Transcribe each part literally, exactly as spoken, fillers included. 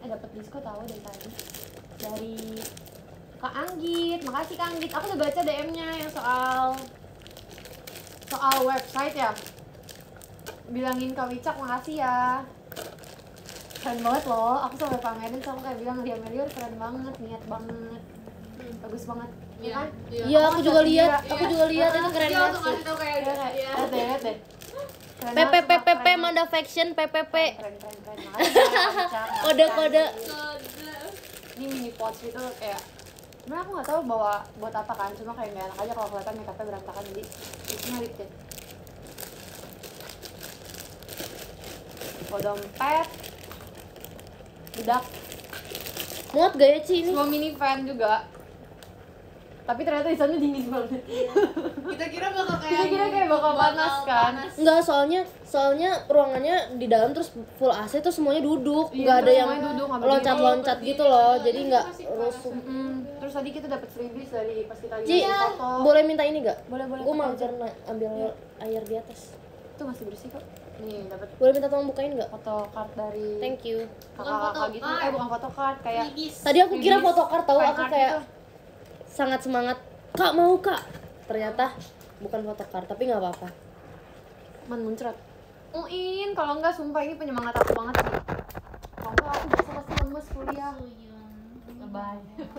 Eh dapet diskon tahu dari tadi. Dari Kak Anggit, makasih Kak Anggit. Aku udah baca D M-nya yang soal soal website ya. Bilangin Kak Wicak makasih ya. Keren banget loh. Aku sampai pamerin sama kayak bilang dia Melior keren banget, niat banget. Bagus banget. Iya kan? Iya, aku juga lihat. Aku juga lihat itu keren Iya, banget. untuk ngasih tau kayak Lihat deh, lihat deh, lihat deh. Keren P P banget, P P sumpah, P keren Manda Faction P P P. banget. Keren keren keren. Makasih ya, Kak Wicak. Kode-kode. Ini mini pouch itu kayak sebenarnya aku nggak tahu bawa buat apa kan, cuma kayak nggak enak aja kalau kelihatan makeupnya berantakan, jadi isinya lip tint. Bawa dompet, bedak, Muat gak ya Ci ini? semua mini fan juga. Tapi ternyata di sana dingin banget. kita kira bakal kayak Kita kira kayak bakal panas kan? Enggak, soalnya soalnya ruangannya di dalam terus full A C tuh semuanya duduk, Iya, nggak ada terus yang semuanya duduk, nggak berdiri. loncat-loncat gitu loh, jadi nggak rusuh. Mm, terus tadi kita dapat freebies dari pas kita Ci, lihat foto. boleh minta ini gak? Boleh, boleh, Gue pakai mager aja. na- ambil air di atas. Itu masih bersih kok. Nih dapat Boleh minta tolong bukain gak? foto card dari Thank you. kakak-kakak gitu. Eh bukan foto card, kayak Tadi aku kira freebies, photocard tahu, fan aku art kayak gitu. sangat semangat. Kak mau kak? Ternyata bukan photocard, tapi nggak apa-apa. Man muncrat. Uin, kalau enggak sumpah ini penyemangat aku banget sih. Kalau enggak aku bisa pasti lemes kuliah. Lebay.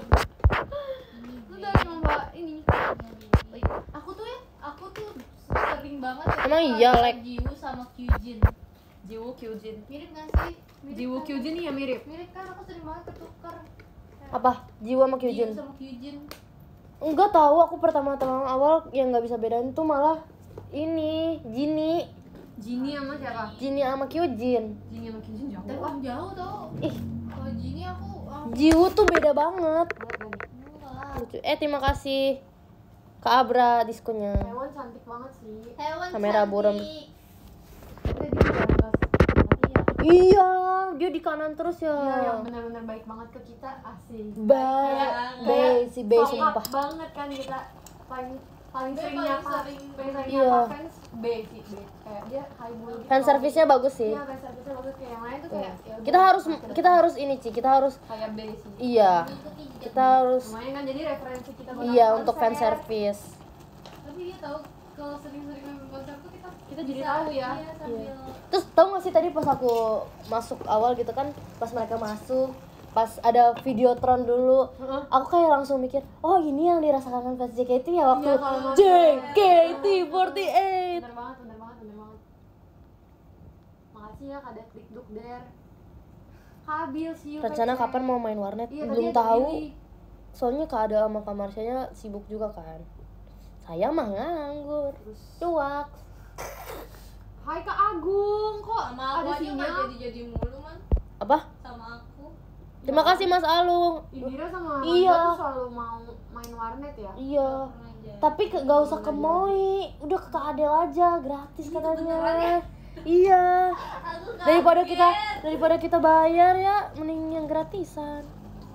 Lu dari lomba ini. aku tuh ya aku tuh sering banget ya Emang iya, like? Jiwu sama Kyujin Jiwoo Kyujin. mirip gak sih? Mirip Jiwoo kan? Kyujin nih ya mirip. mirip kan, aku sering banget ketukar Apa? Jiwa sama Kyujin? Jiwu sama Kyujin. Enggak tahu, aku pertama-tama awal yang nggak bisa bedain tuh malah ini Jinny, Jinny sama siapa? Jinny sama Kyujin. Jinny sama Kyujin jauh. Tapi om jauh tau. Ih, Kalau Jini aku aku Jiwoo tuh beda banget. enggak. Lucu. Eh terima kasih Kak Abra diskonnya. Hewan cantik banget sih. Hewan Kamera cantik. buram. Tapi dia udah enggak iya. Iya, dia di kanan terus ya. Iya, yang benar-benar baik banget ke kita, asik. Baik, baik si B Sokap sumpah. banget kan kita paling paling B sering paling nyapa, sering. paling sering Iya. nyapa fans B sih B. Kayak dia high mulu gitu. Fan service-nya bagus sih. Iya, fan service-nya bagus, kayak yang lain tuh kayak ya udah, Kita harus kita kita harus ini Ci, kita harus kayak B sih. iya. Kita harus Lumayan kan jadi referensi kita buat iya nonton untuk fan konser. service. Tapi dia tahu kalau sering-sering main konser tuh kita Kita jadi bisa- tahu ya. iya, sambil Terus tau gak sih tadi pas aku masuk awal gitu kan, pas mereka masuk, pas ada Videotron dulu, Heeh. aku kayak langsung mikir, oh ini yang dirasakan fans J K T ya waktu Iya, kalau masuk. J K T empat delapan. Bener banget, bener banget, bener banget. Makasih ya Kak Dik Duk Der. Kabil sih. Rencana kapan mau main warnet? Iya, Belum tadi ada tahu. ini. Soalnya Kak Ada sama Kak Marsyanya sibuk juga kan. Saya mah nganggur. Cuak. Hai Kak Agung, kok sama aku ada aja nggak sinyal? jadi-jadi mulu man Apa? sama aku. Terima kasih Mas Alung. Indira sama Iya. Manda tuh selalu mau main warnet ya? Iya. Pernah aja. Tapi ke, gak usah ke Moi, udah ke Kak Adel aja, gratis katanya. Iya. Aku kaget. Daripada kita daripada kita bayar ya, mending yang gratisan.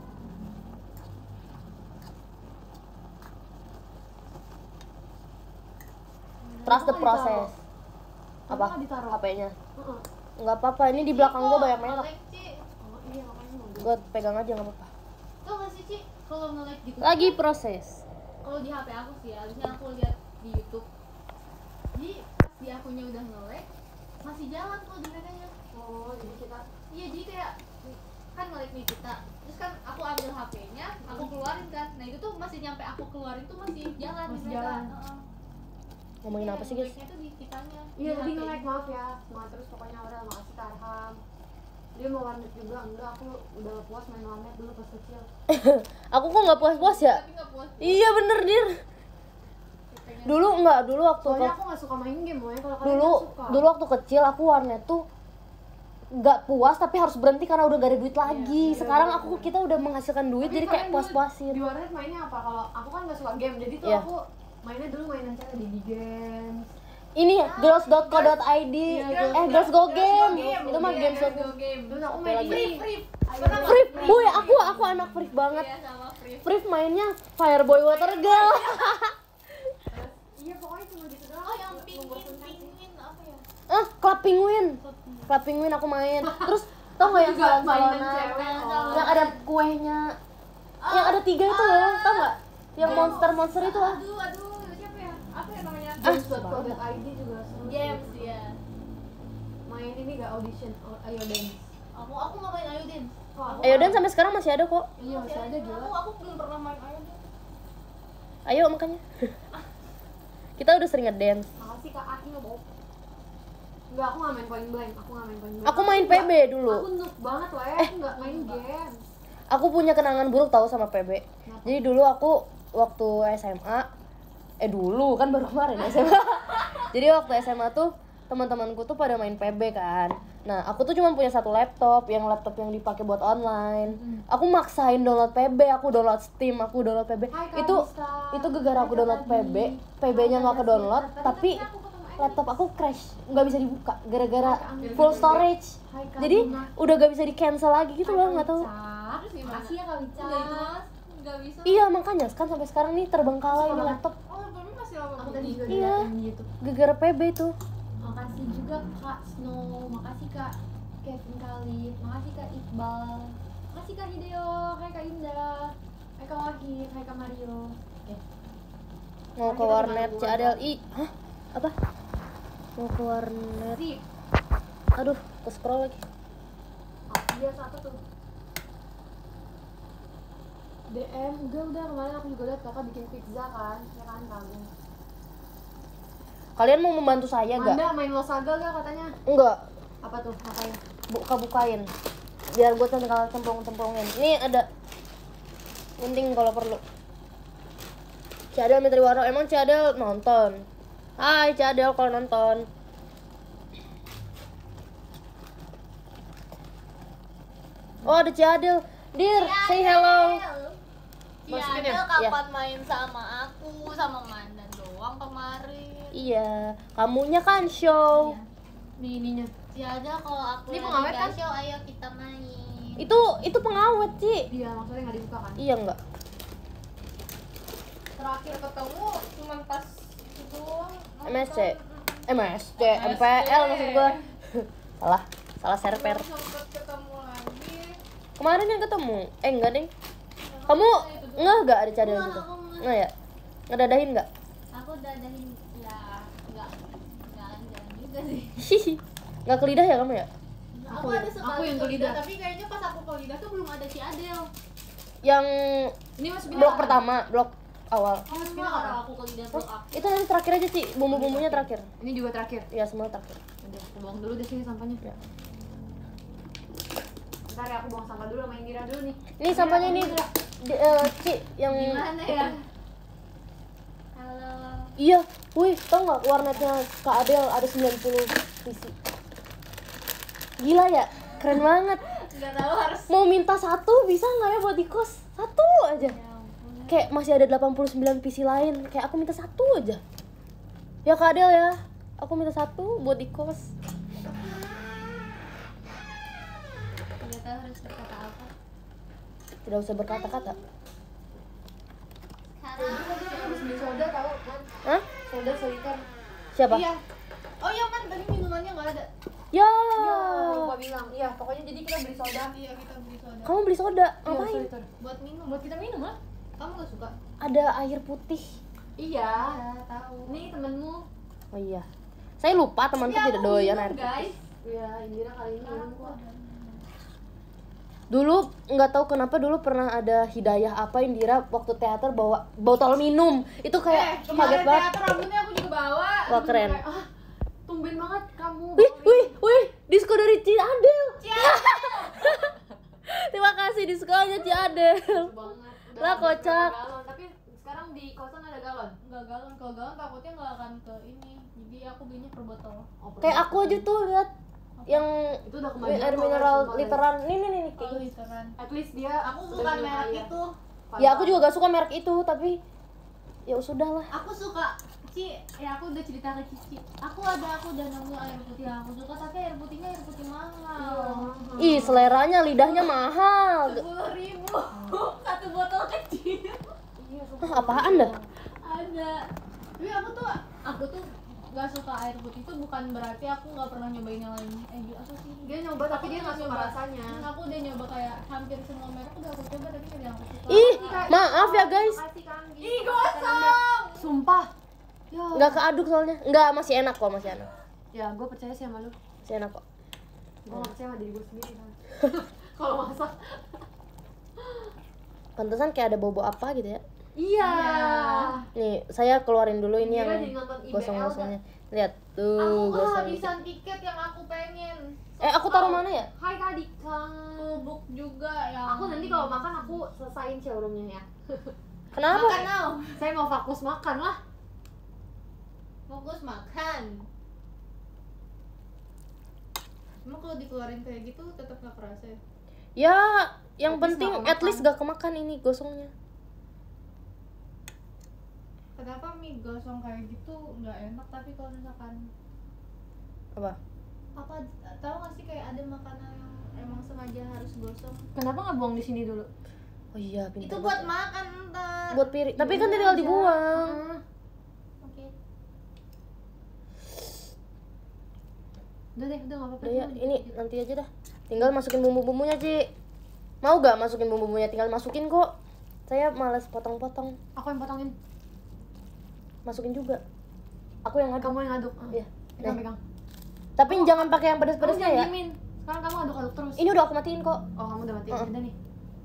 Trust the process. Apa? Kenapa ditaruh? H P-nya? Heeh. Enggak apa-apa, ini di belakang gua banyak merek. Nge-lag, Ci. Oh iya makanya mau Gua pegang aja enggak apa-apa. Tau gak sih Ci, kalau nge-lag gitu Lagi proses. kalau di H P aku sih ya, misalnya aku lihat di YouTube, jadi pas di akunnya udah nge-lag masih jalan kok di mereka. Oh jadi kita Iya, jadi kayak kan nge-lag nih kita, terus kan aku ambil H P-nya, aku keluarin kan, nah itu tuh masih nyampe aku keluarin tuh masih jalan di Masih mereka. jalan. Heeh. Ngomongin Iya, apa sih, guys? nge-lag-nya tuh di kitanya. iya di tadi H P-nya. nge-lag, maaf ya. Semangat terus pokoknya Aurel, makasih Kak Arham. Dia mau warnet juga, enggak aku udah puas main warnet dulu pas kecil. Aku kok nggak puas-puas ya? Tapi nggak puas. Iya bener dir. Pengen Dulu enggak, dulu waktu Soalnya ke- aku gak suka main game, pokoknya kalau kalian dulu kan suka. dulu waktu kecil aku warnet tuh nggak puas tapi harus berhenti karena udah gak ada duit lagi. iya, Sekarang iya, aku iya. kita udah menghasilkan duit Tapi jadi kalian kayak dulu puas-puasin. Di warnet mainnya apa? Kalau aku kan gak suka game, jadi tuh Iya. aku mainnya dulu mainan cewek di Games. Ini ya, girls dot co dot i d. Iya, eh girls go game. Game. Itu mah Iya, games Girls dot Go Game. Terus aku Apa main lagi? ini. Free, free. Ayo, Pernah Free. nggak? Boy, aku aku anak free banget. Iya, sama free. Free mainnya Fireboy Water Girl. Iya pokoknya cuma gitu doang. Oh, yang Nggak pingin, membosankan sih. pingin apa ya? Ah, Club Penguin. Club Penguin aku main. Terus tau nggak yang Juga mainan salon-salonan? cewek. Yang ada kuenya. Yang ada tiga itu loh, tau nggak? Yang monster-monster itu loh. Aduh, aduh, siapa ya? Apa ya namanya? Games dot co dot i d juga seru. Games ya. Main ini gak audition, oh, ayo dance. Aku aku nggak main Ayo Dance. Oh, aku- Ayo dan sampai sekarang masih ada kok. Iya masih ada Aku gila. aku belum pernah main Ayo Dance. Ayo makanya. Kita udah sering ngedance. Makasih Kak Aki nggak bohong. Enggak, aku nggak main point blank. Aku nggak main point blank. Aku main P B dulu. Aku noob banget loh ya. Aku nggak main game. Aku punya kenangan buruk tahu sama P B. Jadi dulu aku waktu S M A eh dulu kan baru kemarin S M A. Jadi waktu S M A tuh teman-temanku tuh pada main P B kan. Nah, aku tuh cuma punya satu laptop, yang laptop yang dipakai buat online. Aku maksain download P B, aku download Steam, aku download P B. Hai, Kak Itu Bisa. itu gara-gara aku download P B, P B-nya nggak ke download, tapi laptop aku crash, nggak bisa dibuka gara-gara full storage. Hai, Kak Jadi Bima. udah gak bisa di cancel lagi gitu loh, nggak tahu. Terus gimana? Makasih ya Kak Wica. Udah itu mas, nggak bisa. Iya makanya kan sampai sekarang nih terbengkalai ini laptop Oh, tapi masih lama Aku banget. tadi juga Iya. diliatin di YouTube. gara-gara P B itu. Makasih juga Kak Snow, makasih Kak Kevin Khalid, makasih Kak Iqbal, makasih Kak Hideo, hai Kak Indah, hai Kak Wahid, hai Kak Mario. Oke. Mau ke warnet C A D L I. Hah? Apa? Mau ke warnet. Sip. Aduh, ke scroll lagi. Oh, iya satu tuh. D M, udah udah kemarin aku juga lihat kakak bikin pizza kan, ya kan kamu. Kalian mau membantu saya gak? Manda main Losaga gak katanya? Enggak, Apa tuh? Ngapain? buka-bukain. Biar gue tinggal cemplung-cemplungin. Ini ada gunting kalau perlu. C A D L Mitri Waro, emang C A D L nonton? Hai C A D L kalau nonton. Oh ada C A D L. Dir, say hello. Masukin Iya, ya? kapan main sama aku, sama Mandan doang kemarin. Iya, kamunya kan show. Nih ininya. Ya ada kalau aku Ini lagi pengawet nggak kan? show, ayo kita main. Itu itu pengawet sih. Iya, maksudnya nggak dibuka kan? Iya enggak? Terakhir ketemu cuma pas itu doang. M S C. M S C, M P L maksud gua. Salah, salah server. Belum sempet ketemu lagi. Kemarin yang ketemu. Eh enggak, Ding. Kamu enggak enggak ada cadel gitu? Enggak ya? Ngedadahin enggak? Aku dadahin ya nggak nggak jalan juga sih. Hihi. Enggak ke lidah ya kamu ya? Aku ada sekali Aku yang ke ke lidah. tapi kayaknya pas aku ke lidah tuh belum ada si Adel. Yang Ini masukin blok apa? pertama, blok awal. Oh, masukin Kalau apa? aku ke lidah tuh aku. Itu nanti terakhir aja sih, bumbu-bumbunya terakhir. Ini juga terakhir. Ya, semua terakhir. Udah, aku buang dulu deh sini sampahnya. Ya. Ntar ya aku buang sampah dulu sama Indira dulu nih. Ini sampahnya ini di, eh, Ci yang Gimana ya? Halo. Iya, wih, tau nggak warnetnya Kak Adel ada sembilan puluh P C. Gila ya, keren banget. Nggak tahu harus. Mau minta satu bisa nggak ya buat di kos? Satu aja. Ya ampun. Kayak masih ada delapan puluh sembilan P C lain. Kayak aku minta satu aja. Ya Kak Adel ya, aku minta satu buat di kos. Nggak tahu harus berkata apa. Tidak usah berkata-kata. Sekarang. Habis beli soda tahu kan? Hah? Soda seliter. Siapa? Iya. Oh iya kan tadi minumannya nggak ada. Ya. Iya, lupa bilang. Iya, pokoknya jadi kita beli soda. Iya kita beli soda. Kamu beli soda? Iya, Ngapain? seliter. Buat minum. Buat kita minum lah. Kamu nggak suka? Ada air putih. Iya. Iya tahu. Nih temenmu. Oh iya. Saya lupa temanku Tapi tidak aku doyan minum, air putih. guys. Iya, Indira kali ini minum kok. Dulu nggak tahu kenapa dulu pernah ada hidayah apa Indira waktu teater bawa botol minum. Itu Eh, kayak kaget kemarin banget. teater rambutnya aku juga bawa. Wah, keren. Kayak, ah, tumben banget kamu. Wih, bawa wih, wih, disko dari Ci Adel. Terima kasih diskonya Ci Adel. minum banget. Udah Lah, habis kocak. berapa galon. Tapi sekarang di kosan ada galon. Nggak galon, kalau galon takutnya nggak akan ke ini. Jadi aku belinya per botol. Oh, Kayak aku aja tuh lihat yang itu udah kemajuan air kok, mineral sumpah, guys. literan. Nih nih nih, nih. Oh literan. At least dia Aku udah bukan minum merek air. itu. Ya aku juga gak suka merek itu tapi ya sudahlah. Aku suka Ci, ya aku udah cerita ke Cici. Aku ada aku udah nemu air putih yang aku suka tapi air putihnya air putih mahal. Ih, seleranya lidahnya mahal. Sepuluh ribu satu botol kecil. Iya, Ah, apaan dah? Ada. Tapi aku tuh aku tuh nggak suka air putih itu bukan berarti aku nggak pernah nyobain yang lain. Eh gitu apa sih? Dia nyoba tapi Aku dia nggak suka nyoba. rasanya. Hmm, aku udah nyoba kayak hampir semua merek udah aku coba tapi nggak ada yang aku suka. Ih, maaf ya guys. Makasih Kang Gi. Ih, gosong. Sumpah. Ya. Nggak keaduk soalnya. Nggak, masih enak kok, masih enak. Ya, gue percaya sih sama lu. Masih enak kok. Gue nggak percaya sama diri gue sendiri kan. Kalau masak. Pantesan kayak ada bobo apa gitu ya. Iya. Nih, saya keluarin dulu ini Kira yang jadi nonton I B L gosong-gosongnya. Lihat tuh, Aku gosong. kehabisan tiket yang aku pengen. Eh, aku taruh mana ya? Hai Kak Dika. Aku book juga ya. Aku nanti kalau makan aku selesain showroomnya ya. Kenapa? makan now. Saya mau fokus makan lah. Fokus makan. Emang kalau dikeluarin kayak gitu tetap nggak kerasa ya? Ya, yang At least penting nggak at least kemakan. gak kemakan ini gosongnya. Kenapa mie gosong kayak gitu nggak enak tapi kalau misalkan Apa? apa tahu nggak sih kayak ada makanan yang emang sengaja harus gosong? Kenapa nggak buang di sini dulu? Oh iya, pintar. Itu buat makan ntar. buat piring. Tapi kan tinggal dibuang. Oke. Udah deh, udah nggak apa-apa. Udah ya, cuma ini dikit. nanti aja dah. Tinggal masukin bumbu-bumbunya, Ci. Mau gak masukin bumbu-bumbunya? Tinggal masukin kok. Saya males potong-potong. Aku yang potongin. Masukin juga. Aku yang aduk. Kamu yang aduk. Iya. Pegang, Nih. pegang. Tapi jangan pakai yang Kamu pedas-pedasnya jangan ya. diemin. Sekarang kamu aduk-aduk terus. Ini udah aku matiin kok. Oh, kamu udah matiin. Uh-uh. Udah nih.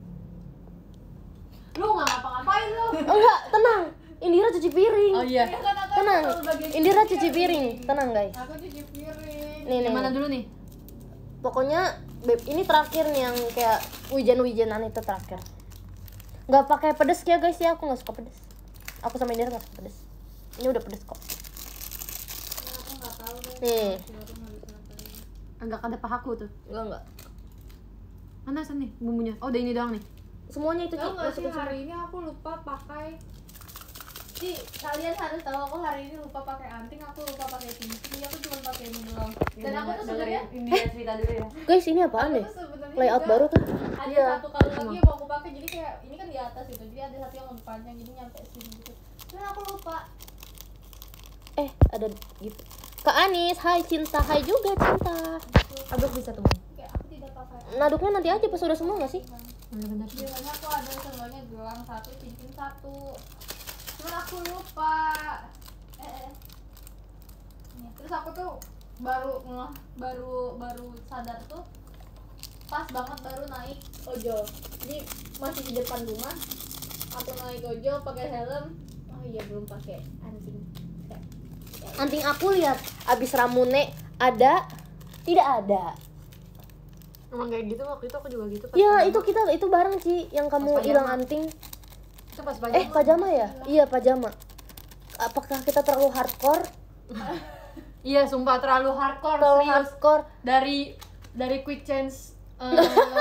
Lu nggak ngapa-ngapain lu. Enggak, tenang. Indira cuci piring. Oh iya. Ya kan aku Tenang. selalu bagian Indira cuci cuci piring. Tenang, guys. Aku cuci piring. Nih, nih. Yang mana dulu nih? Pokoknya beb, ini terakhir nih yang kayak wijen-wijenan itu terakhir. Nggak pakai pedes ya guys ya, aku nggak suka pedes. Aku sama Indira nggak suka pedes. Ini udah pedes kok. Ya, aku nggak tahu deh. Nih. Baru harus ngapain. Agak ada pahaku tuh. Enggak enggak. Mana sih nih bumbunya? Oh, udah ini doang nih. Semuanya itu Ci, Tahu nggak sih masukin semua. hari ini aku lupa pakai. Ci, kalian harus tahu aku hari ini lupa pakai anting, aku lupa pakai cincin, aku cuma pakai ini doang. Dan aku tuh sebenarnya ini ya cerita dulu ya. Guys, ini apaan aku nih? tuh sebenarnya Layout juga baru kah? ada Iya. satu kalung lagi yang mau aku pakai, jadi kayak ini kan di atas itu, jadi ada satu yang lebih panjang, jadi nyampe sini gitu. Dan aku lupa. Eh, ada gitu. Kak Anis, hai Cinta, hai juga Cinta. Aduk bisa tuh. Kayak aku tidak pakai. Naduknya nanti aja pas udah semua nggak sih? Bener-bener. Biasanya aku ada seenggaknya gelang satu, cincin satu. Cuman aku lupa. Eh, eh. Nih, terus aku tuh baru ngeh, baru baru sadar tuh pas banget baru naik ojol. Jadi masih di depan rumah. Aku naik ojol pakai helm. Oh iya belum pakai anting. Kayak- kayak- Anting aku lihat abis Ramune ada, tidak ada. Emang kayak gitu waktu itu aku juga gitu. pas Ya pajama. itu kita itu bareng Ci yang kamu Pas pajama. hilang anting. Itu pas pajama. Eh pajama ya? Iya pajama. Apakah kita terlalu hardcore? Iya, sumpah terlalu hardcore, Terlalu serius. hardcore? Dari dari quick change eh,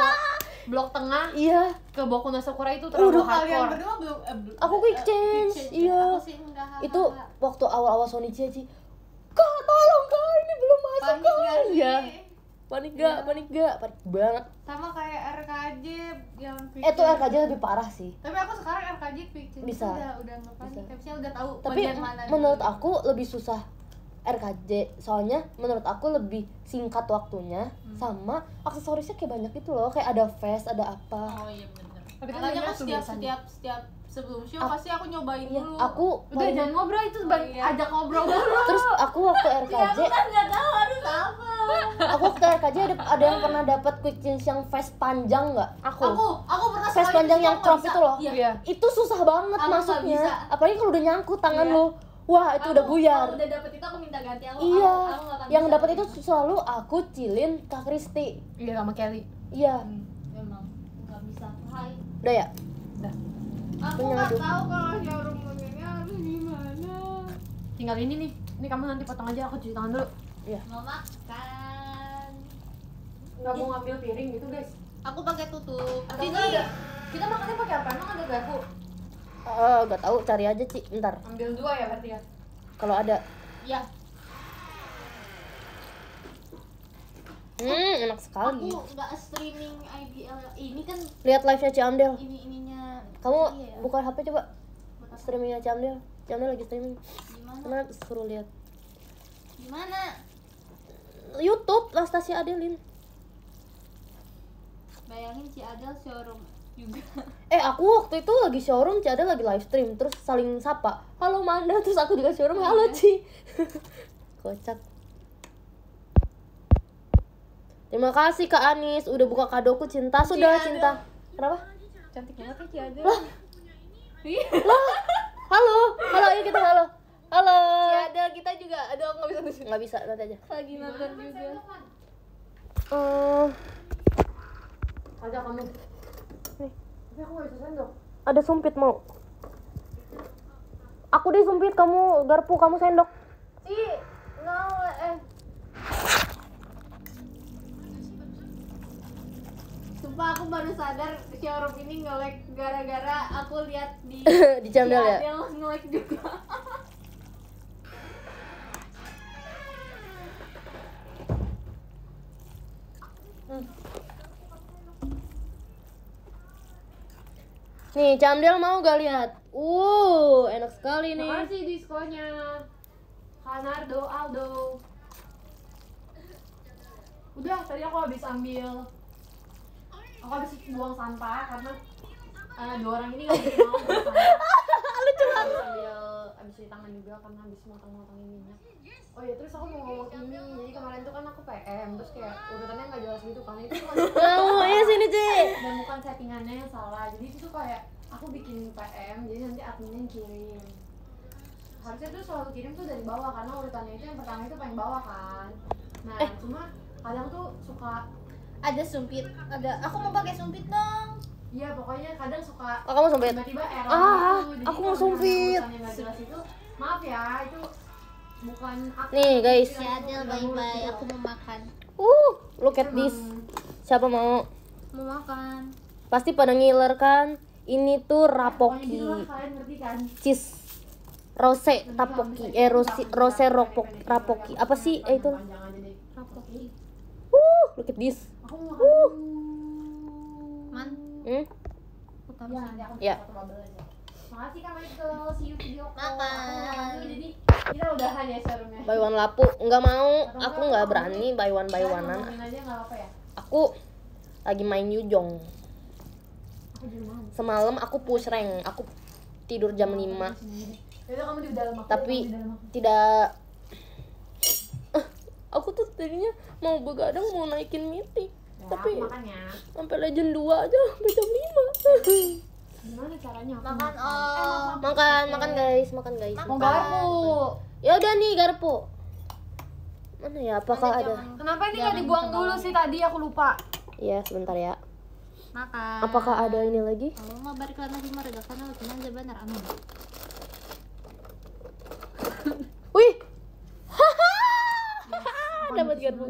blok tengah Iya. ke Boku no Sakura itu terlalu Udah, Kalian hardcore. berdua belum eh, belum- Aku quick eh, change, ya? iya. Aku sih enggak. Itu waktu awal-awal Sonichi Ci. Kak tolong kak ini belum masuk panik kak. gak sih? Iya. Panik gak? Panik gak? Panik banget. Sama kayak R K J yang quick Eh tuh change. R K J lebih parah sih. Tapi aku sekarang R K J quick change Bisa. udah udah nggak panik. Bisa. Tapi saya udah tahu Tapi bagian mana. menurut dulu. aku lebih susah R K J soalnya menurut aku lebih singkat waktunya Hmm. sama aksesorisnya kayak banyak gitu loh, kayak ada vest, ada apa. Oh iya benar. Tapi kan Makanya dia aku setiap biasanya. setiap setiap sebelum show Aku- pasti aku nyobain Iya, dulu. aku Udah paling- jangan ngobrol itu Oh, bang, iya. ajak ngobrol dulu. terus aku waktu R K Ya, J aku kan nggak tahu harus apa. aku waktu R K J ada, ada yang pernah dapat quick change yang vest panjang nggak? Aku. Aku aku pernah Vest sekali panjang tapi yang aku crop nggak itu bisa. loh. Iya. Iya. Itu susah banget Aku nggak masuknya, bisa. apalagi kalau udah nyangkut tangan Iya. lo. Wah itu udah Aku- buyar. Kalau udah dapet itu aku minta ganti aku. Iya, aku- aku nggak akan yang bisa. dapat itu selalu aku, Cilin, Kak Kristi. Iya sama Kelly. Iya, Hmm, memang nggak bisa. Hai. udah ya. Udah. Aku Punya nggak aduh. tahu kalau showroom mobilnya harus gimana. Tinggal ini nih. Ini kamu nanti potong aja, aku cuci tangan dulu. Iya. Mau makan. Nggak mau ngambil piring gitu guys. Aku pakai tutup. Atau Sini. enggak ada? Kita makannya pakai apa? Emang ada garpu? Eh, gak tahu, cari aja Ci, ntar. Ambil dua ya berarti ya. Kalau ada. Ya. Hmm, enak sekali. Aku nggak streaming I B L. Ini kan Lihat live-nya Ciamdel. ini ininya. Kamu Iya ya. buka H P coba. Buat apa? Streamingnya Ciamdel. Ciamdel lagi streaming. Gimana? Karena suruh lihat. Gimana? YouTube Anastasia Adeline. Bayangin si Adel showroom juga. Eh aku waktu itu lagi showroom, Ci Adel lagi live stream, terus saling sapa, halo Manda, terus aku juga showroom, halo Ci. Kocak. Terima kasih Kak Anis udah buka kadoku cinta sudah Ci Adel. cinta. Kenapa? Cantik banget ya si Adel. Lah. Lah. Halo, halo ayo kita halo. Halo. Si Adel kita juga, aduh aku nggak bisa tuh. Nggak bisa, nanti aja. Lagi nonton juga. Eh, Ada kamu. Nih, tapi aku nggak bisa sendok. ada sumpit mau. Aku deh sumpit, kamu garpu, kamu sendok. Ci, nggak eh. Sumpah aku baru sadar showroom ini nge-lag gara-gara aku lihat di Di Camdel ya? Adel nge-lag juga. Nih, Camdel mau gak lihat? Uh, enak sekali nih. Makasih diskonnya. Kanardo Aldo. Udah, tadi aku habis ambil. Aku habis buang sampah karena eh, dua orang ini nggak mungkin mau buang sampah. Lucu banget. Ambil, habis cuci tangan juga karena habis motong-motongin minyak. Oh iya, terus aku mau ngomong ini. Jadi kemarin tuh kan aku P M, terus kayak urutannya nggak jelas gitu kan. Itu bukan Oh, iya sini, Ci. dan bukan settingannya yang salah. Jadi itu tuh kayak aku bikin P M, jadi nanti adminnya yang kirim. Harusnya tuh selalu kirim tuh dari bawah karena urutannya itu yang pertama itu paling bawah kan. Nah, Eh. cuma kadang tuh suka Ada sumpit, ada. Aku mau pakai sumpit dong. iya pokoknya kadang suka Oh, kamu sumpit. tiba-tiba error Ah, gitu. Jadi aku kalau mau misalnya sumpit. urutannya nggak jelas itu, maaf ya, itu bukan aku. Nih, guys. Si Adel bye-bye, aku mau makan. Uh, look at this. Siapa mau? Mau makan. Pasti pada ngiler kan? Ini tuh Pokoknya rapoki, gitu lah, kalian ngerti kan? cheese, rose tapoki, eh rose rose ropok rapoki. Apa sih? Eh itu. Panjang aja deh. Rapoki. Uh, look at this. Aku mau makan. Man, Hmm? aku taruh Ya, sini. nanti aku Ya. foto bubble aja. Makasih Kak Michael, see you video call. Makan. Aku mau makan dulu, jadi kita udahan ya showroomnya. Buy one lapu, nggak mau. Aku nggak berani buy one buy Kalian one-an. ngomongin aja nggak apa-apa ya? Aku lagi main Yujong. Aku di rumah. Semalam aku push rank. Aku tidur jam lima. Yaudah kamu di dalam aku. Tapi kamu di dalam aku. tidak. Eh, aku tuh tadinya mau begadang mau naikin mythic. Ya, Tapi aku makan ya. sampai legend dua aja sampai jam lima. Gimana caranya? Aku Makan, makan. Om. Makan, makan guys, makan guys. Mau garpu. Ya udah nih garpu. Mana ya? Apakah ada? Kenapa ini nggak Jangan dibuang ditengah. dulu sih tadi? Aku lupa. Iya, sebentar ya. Makan. Apakah ada ini lagi? Oh, mau balik lagi marga karena cuma aja benar amin. Wih. Dapat garpu.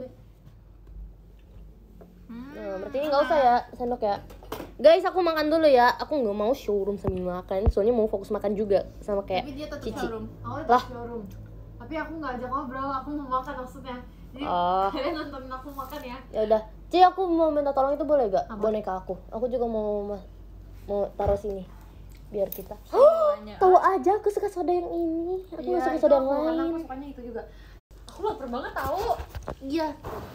Hmm. Nah, berarti ini nggak usah ya sendok ya. Guys, aku makan dulu ya. Aku nggak mau showroom sambil makan, soalnya mau fokus makan juga sama kayak Tapi dia tetap Cici. showroom. Aku di Lah. showroom. Tapi aku nggak ajak ngobrol. Aku mau makan maksudnya. Jadi Oh. kalian nontonin aku makan ya. Ya udah. Ci, aku mau minta tolong itu boleh gak? Apa? Boneka aku. Aku juga mau ma- mau taruh sini. Biar kita. Semuanya. Tahu aja aku suka soda yang ini. Aku nggak Iya, suka itu soda yang aku, karena lain. Aku sukanya itu juga. Aku lapar banget tahu. Iya.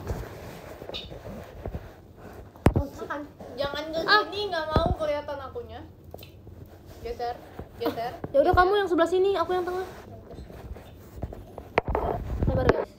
Makan. Jangan ke sini, nggak mau kelihatan akunya. Geser, geser. Ya udah kamu yang sebelah sini, aku yang tengah. Sabar guys.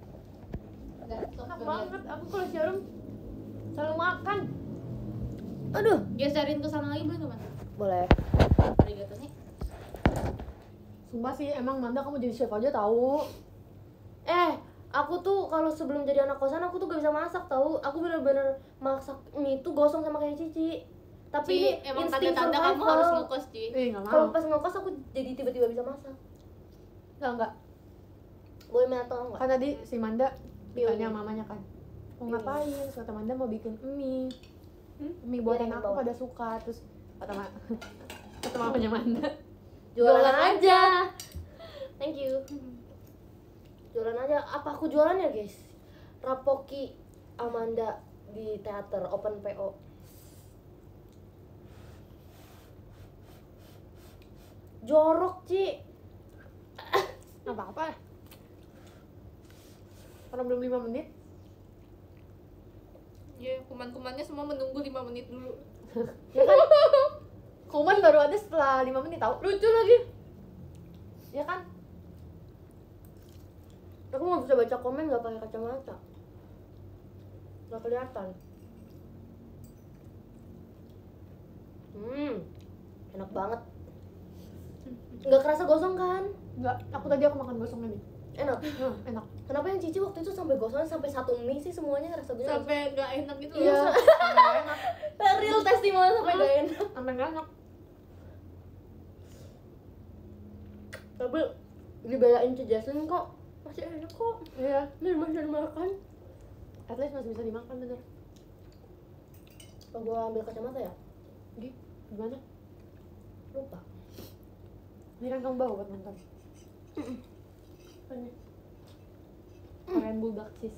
Enak banget. Aku kalau showroom selalu makan. Aduh. Geserin ke sana lagi boleh nggak, Man? Boleh. Arigato nih. Sumpah sih, emang Manda kamu jadi chef aja tahu. Eh, aku tuh kalau sebelum jadi anak kosan aku tuh gak bisa masak tahu. Aku bener-bener masak mie itu gosong sama kayak Cici. Tapi Ci, ini emang insting tanda-tanda kamu survival. harus ngekos, Ci. Eh, nggak Kalau mau. pas ngekos aku jadi tiba-tiba bisa masak. Enggak, enggak. Boleh minta tolong nggak? Kan tadi si Manda Piring. ditanya mamanya kan. Mau Piring. ngapain? Kata Manda mau bikin mie. Hmm? Mie buatan Piring aku bawah. pada suka. Terus kata Ma kata mamanya Manda. Jualan, Jualan aja. Thank you. Jualan aja. Apa aku jualan ya guys? Rapoki Amanda di teater open P O. Jorok Ci. Apa-apa. karena belum lima menit. Ya, kuman-kumannya semua menunggu lima menit dulu. Ya kan? Kuman baru ada setelah lima menit tau. Lucu lagi. Ya kan? Aku nggak bisa baca komen nggak pakai kacamata. Nggak kelihatan. Hmm, enak banget. Nggak kerasa gosong kan? Enggak, aku tadi aku makan gosongnya nih. Enak. Hmm, enak. Kenapa yang Cici waktu itu sampai gosong sampai satu mie sih semuanya ngerasa bener? Sampai nggak enak gitu Iya, loh. sampai enak. Real testimoni sampai gak enak. Sampai nggak enak. Tapi dibelain Ci Jesslyn kok masih enak kok. Iya, Ini masih dimakan. at least masih bisa dimakan bener. Oh, gua ambil kacamata ya? Gi, gimana? Lupa. Ini kan kamu bawa buat nonton. Ini. Korean Bulldog sis.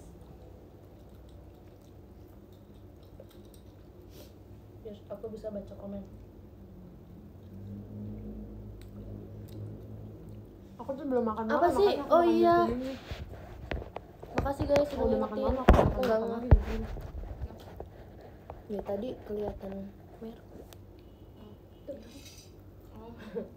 Yes, aku bisa baca komen. Aku tuh belum makan Apa malam, sih? makanya aku Oh makan iya. di sini. Makasih guys Kalau udah makan ngingetin. malam aku Aku makan nggak makan ngeh. lagi di sini. Ya tadi kelihatan merah. Oh.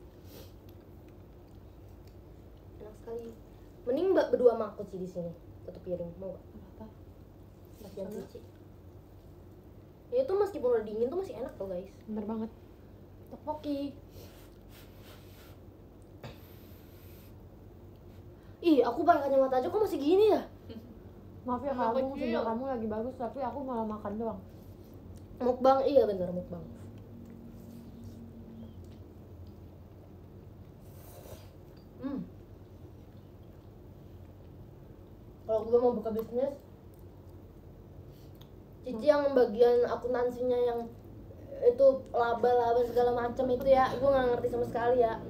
Enak sekali. Mending mbak berdua sama aku sih di sini. Tutup piring mau gak? Apa? Bagian Sama. Cici. Ya itu meskipun udah dingin tuh masih enak tuh guys. Bener banget. Tteokbokki. Ih, aku pakai kacamata aja kok masih gini ya? Maaf ya Sama kamu, kecil. sinyal kamu lagi bagus tapi aku malah makan doang. Mukbang, iya bener mukbang. Hmm. Kalau gue mau buka bisnis, Cici yang bagian akuntansinya yang itu laba-laba segala macam itu ya, gue nggak ngerti sama sekali ya.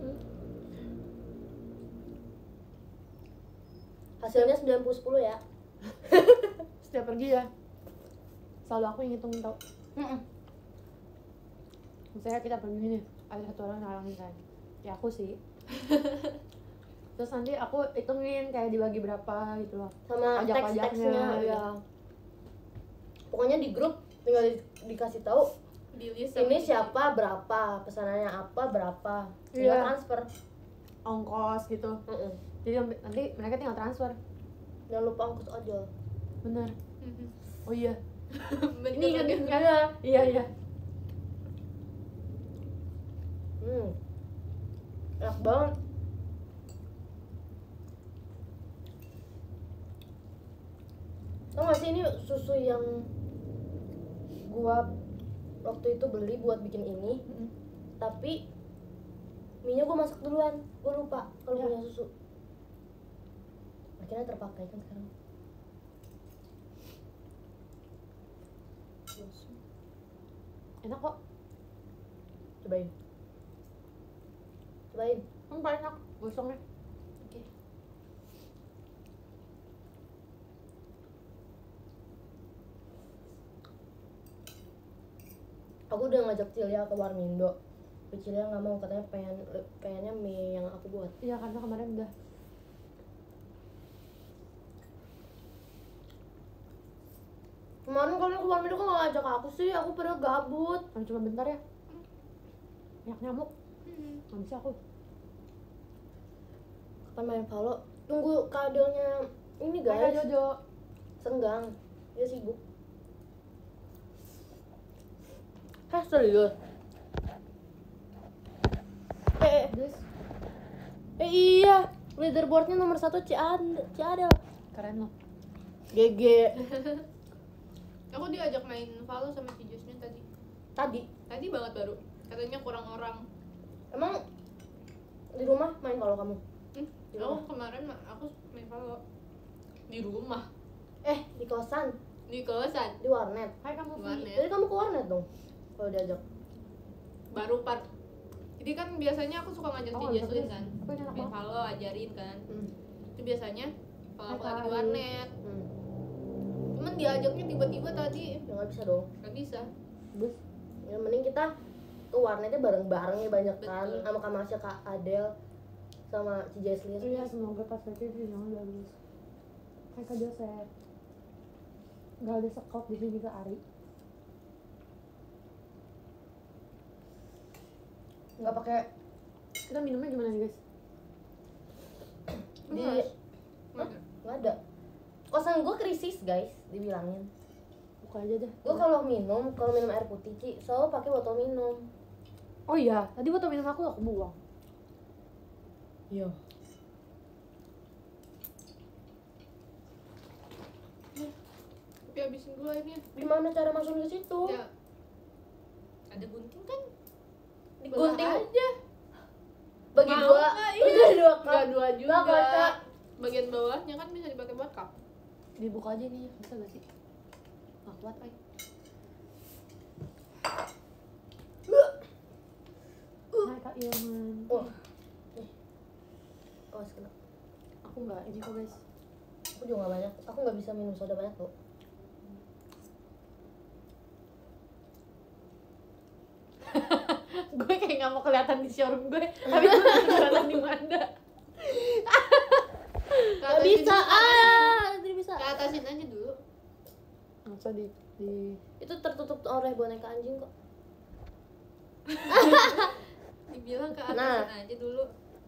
Hasilnya sembilan puluh sepuluh ya. Setiap pergi ya, selalu aku yang ngitungin tau. Mm-mm. Misalnya kita pergi nih, ada satu orang ngalangin kan, ya aku sih. Terus nanti aku hitungin kayak dibagi berapa gitu loh. Sama Pajak-pajaknya, teks-teksnya iya. ya. Pokoknya di grup tinggal di- dikasih tahu Di list ini sama siapa berapa, pesanannya apa berapa, tinggal Iya. transfer. Ongkos gitu. Mm-mm. Jadi nanti mereka tinggal transfer. Jangan lupa ongkos ojol. Bener. Mhm. Oh iya. Bener Ini lagi. ingetin kan? Iya iya. Hmm. Enak banget. Tau gak sih ini susu yang gua waktu itu beli buat bikin ini, Mm-mm. tapi minyak gua masak duluan, gua lupa kalau Ya. punya susu. Akhirnya terpakai kan sekarang. Enak kok. Cobain. Cobain. Hmm, paling enak gosongnya. Oke. Aku udah ngajak Cilia ke Warmindo, tapi Cilia nggak mau, katanya pengen pengennya mie yang aku buat. Iya karena kemarin udah. Kemarin kalian ke Warmindo kok nggak ngajak aku sih? Aku pada gabut. Kan cuma bentar ya. Banyak nyamuk. Mhm. Nggak bisa aku. Kapan main Valo? Tunggu kadelnya ini Kayak guys. Jojo. Senggang, dia sibuk. Hah serius? Eh, eh, Terus eh iya, leaderboardnya nomor satu Ciadel. Ciadel. keren loh. G G. Aku diajak main Valo sama si Jusnya tadi. Tadi, Tadi banget baru. Katanya kurang orang. emang di rumah main Valo kamu? Hmm? Di Aku rumah? kemarin mah aku main Valo di rumah, Eh, di kosan, di kosan. di warnet. Hai kamu Vi. Warnet. Jadi kamu ke warnet dong kalau diajak. Baru part. Jadi kan biasanya aku suka ngajak Oh, si nggak bisa Jaslyn terus. kan. Tapi ini enak Main banget. Valo ajarin kan. Hmm. Itu biasanya kalau aku Hai, lagi di Kak. warnet. Hmm. Cuman diajaknya tiba-tiba tadi Ya nggak bisa dong. nggak bisa. Bus. Ya mending kita ke warnetnya bareng-bareng ya banyak kan, Betul. sama Kak Masya, Kak Adel, sama si Jesslyn. Iya semoga pas P P V yang bagus. Hai Kak Joseph. Gak ada sekop di sini Kak Ari. Nggak pakai Kita minumnya gimana nih guys? di Enggak. Hah? Nggak ada. Kosan gue krisis guys, dibilangin. Buka aja deh. Gue kalau minum, kalau minum air putih Ci, selalu pakai botol minum. Oh iya, tadi botol minum aku aku buang. Iya. Tapi habisin dulu airnya. Gimana cara masukin ke situ? Ya. Ada gunting kan? Digunting Belah aja. bagi Mau dua, nggak? bagi Iya. dua cup. Enggak dua juga. Nggak kaca. Bagian bawahnya kan bisa dipakai buat cup. Dibuka aja nih, bisa gak sih? Gak kuat ay. Hai Kak Ilman. Wah. Nih. Awas kena. Aku nggak ini kok guys. Aku juga nggak banyak. Aku nggak bisa minum soda banyak tuh. Gue kayak nggak mau kelihatan di showroom gue, tapi gue nggak kelihatan di mana. Nggak bisa. Ah, tidak bisa. Ke atasin aja dulu. Nggak usah di di. Itu tertutup oleh boneka anjing kok. Dibilang ke atasin Nah. aja dulu.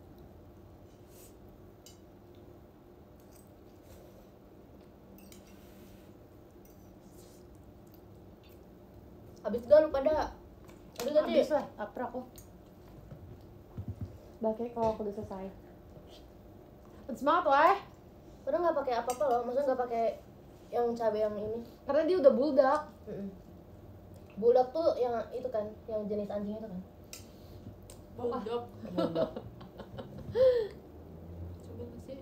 Habis gak lu pada? Habis gak Habis sih? lah, lapar aku. Bakal kalau aku udah selesai. Pedes banget weh. Padahal nggak pakai apa-apa loh. Maksudnya nggak pakai yang cabai yang ini. Karena dia udah buldak. Mm-mm. Bulldog tuh yang itu kan, yang jenis anjing itu kan. Bulldog. Bulldog. Coba kasih.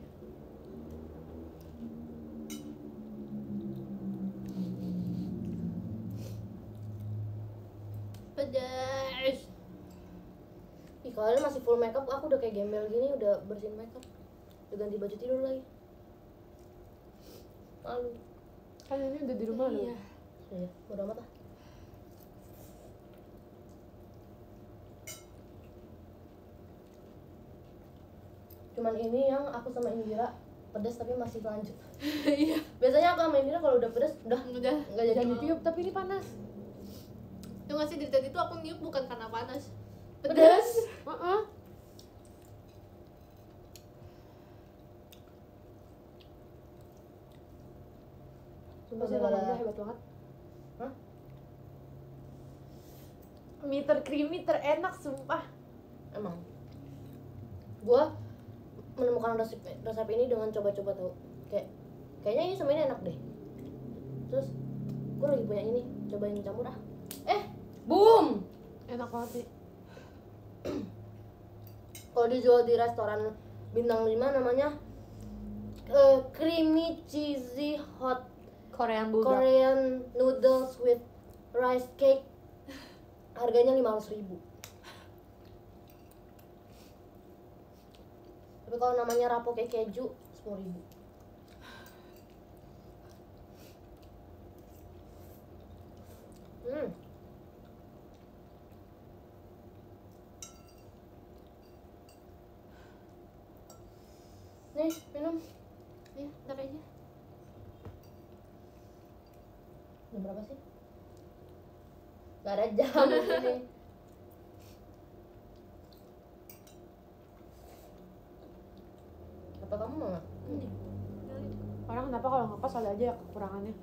Pedas. Ih, kalian masih full makeup, aku udah kayak gembel gini, udah bersihin makeup. Udah ganti baju tidur lagi. Malu. Kan ini udah di rumah Iya. loh. Iya, udah amat lah. Cuman ini yang aku sama Indira pedas tapi masih lanjut. Iya. Biasanya aku sama Indira kalau udah pedas udah Udah. nggak jadi. Jangan ditiup, tapi ini panas. Tuh nggak sih dari tadi tuh aku niup bukan karena panas. Pedas. Heeh. Sumpah sih Udah, Amanda udah. hebat banget. Hah? Mie tercreamy terenak sumpah. Emang. Gua menemukan resep resep ini dengan coba-coba tau. Kayak kayaknya ini sama ini enak deh. Terus gua lagi punya ini, cobain campur ah. Eh, boom. Enak banget sih. Kalau dijual di restoran bintang lima namanya eh, creamy cheesy hot Korean bulldog. Korean noodles with rice cake. Harganya lima ratus ribu. Tapi kalau namanya rapoke keju sepuluh ribu. Hmm. Nih, minum. Ya, ntar aja. Jam berapa sih? Gak ada jam di sini. Apa kamu mau nggak? Ini. Orang kenapa kalau ngepas ada aja ya kekurangannya.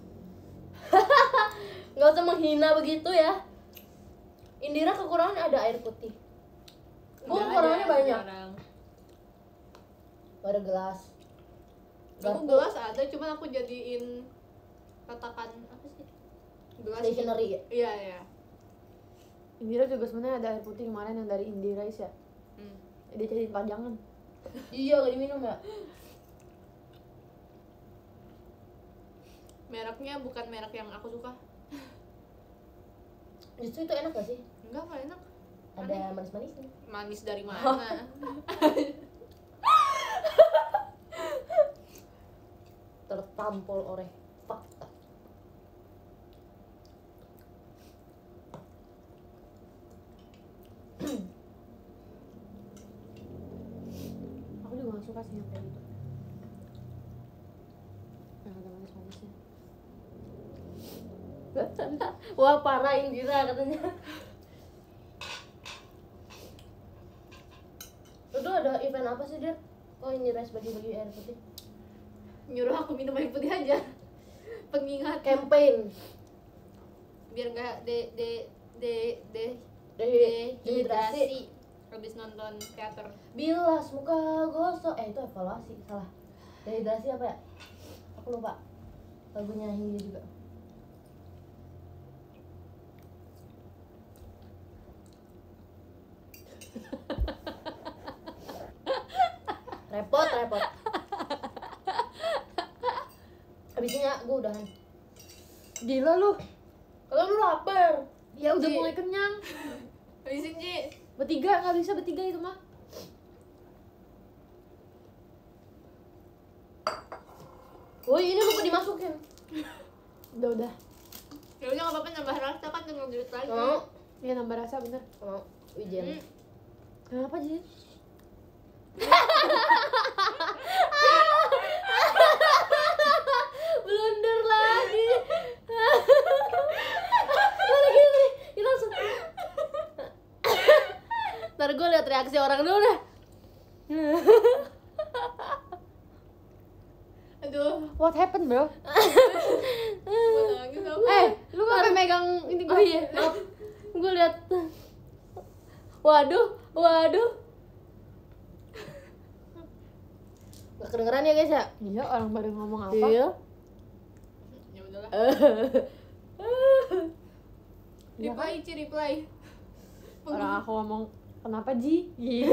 Nggak usah menghina begitu ya. Indira kekurangan ada air putih. Gue Nggak kekurangannya ada banyak. sekarang. Gak ada gelas. Aku Garpu. gelas ada, cuman aku jadiin katakan apa sih? Gelas. Stationery ya? Iya, iya. Indira juga sebenarnya ada air putih kemarin yang dari Indira ya. Hmm. Dia jadi pajangan. Iya, gak diminum ya? Mereknya bukan merek yang aku suka. Justru itu enak gak sih? Enggak, enggak enak. Ada manis-manisnya. Manis dari mana? Tertampol oleh fakta. Aku juga gak suka sih yang kayak gitu. Wah parah Indira katanya. Itu ada event apa sih Dir? Oh ini res bagi-bagi air putih. Nyuruh aku minum air putih aja. Pengingat Campaign. biar nggak de de de de Dehidrasi. dehidrasi habis nonton teater. Bilas muka gosok. Eh itu evaluasi salah. Dehidrasi apa ya? Aku lupa. Lagunya Hindia juga. repot repot. Habisnya gue udahan. Gila lu. Kalau lu lapar. Ya udah Ci. mulai kenyang. Habisin Ci. Bertiga nggak bisa bertiga itu mah. Woi ini lupa dimasukin. Udah udah. Ya udah nggak apa-apa, nambah rasa kan tinggal duit lagi. Mau? Ya nambah rasa bener. Mau? Wijen. Hmm. Kenapa Jin? Blunder lagi. Lagi gini, kita langsung. Ntar gue liat reaksi orang dulu dah. Aduh, What happened bro? gue nangis aku. Eh, lu ngapain megang ini Oh gue? iya, maaf. Gue liat. Waduh, waduh. Gak kedengeran ya guys ya? Iya orang baru ngomong apa? Iya. Ya udahlah. Iya kan? Reply Ci, reply. Orang aku ngomong kenapa Ji?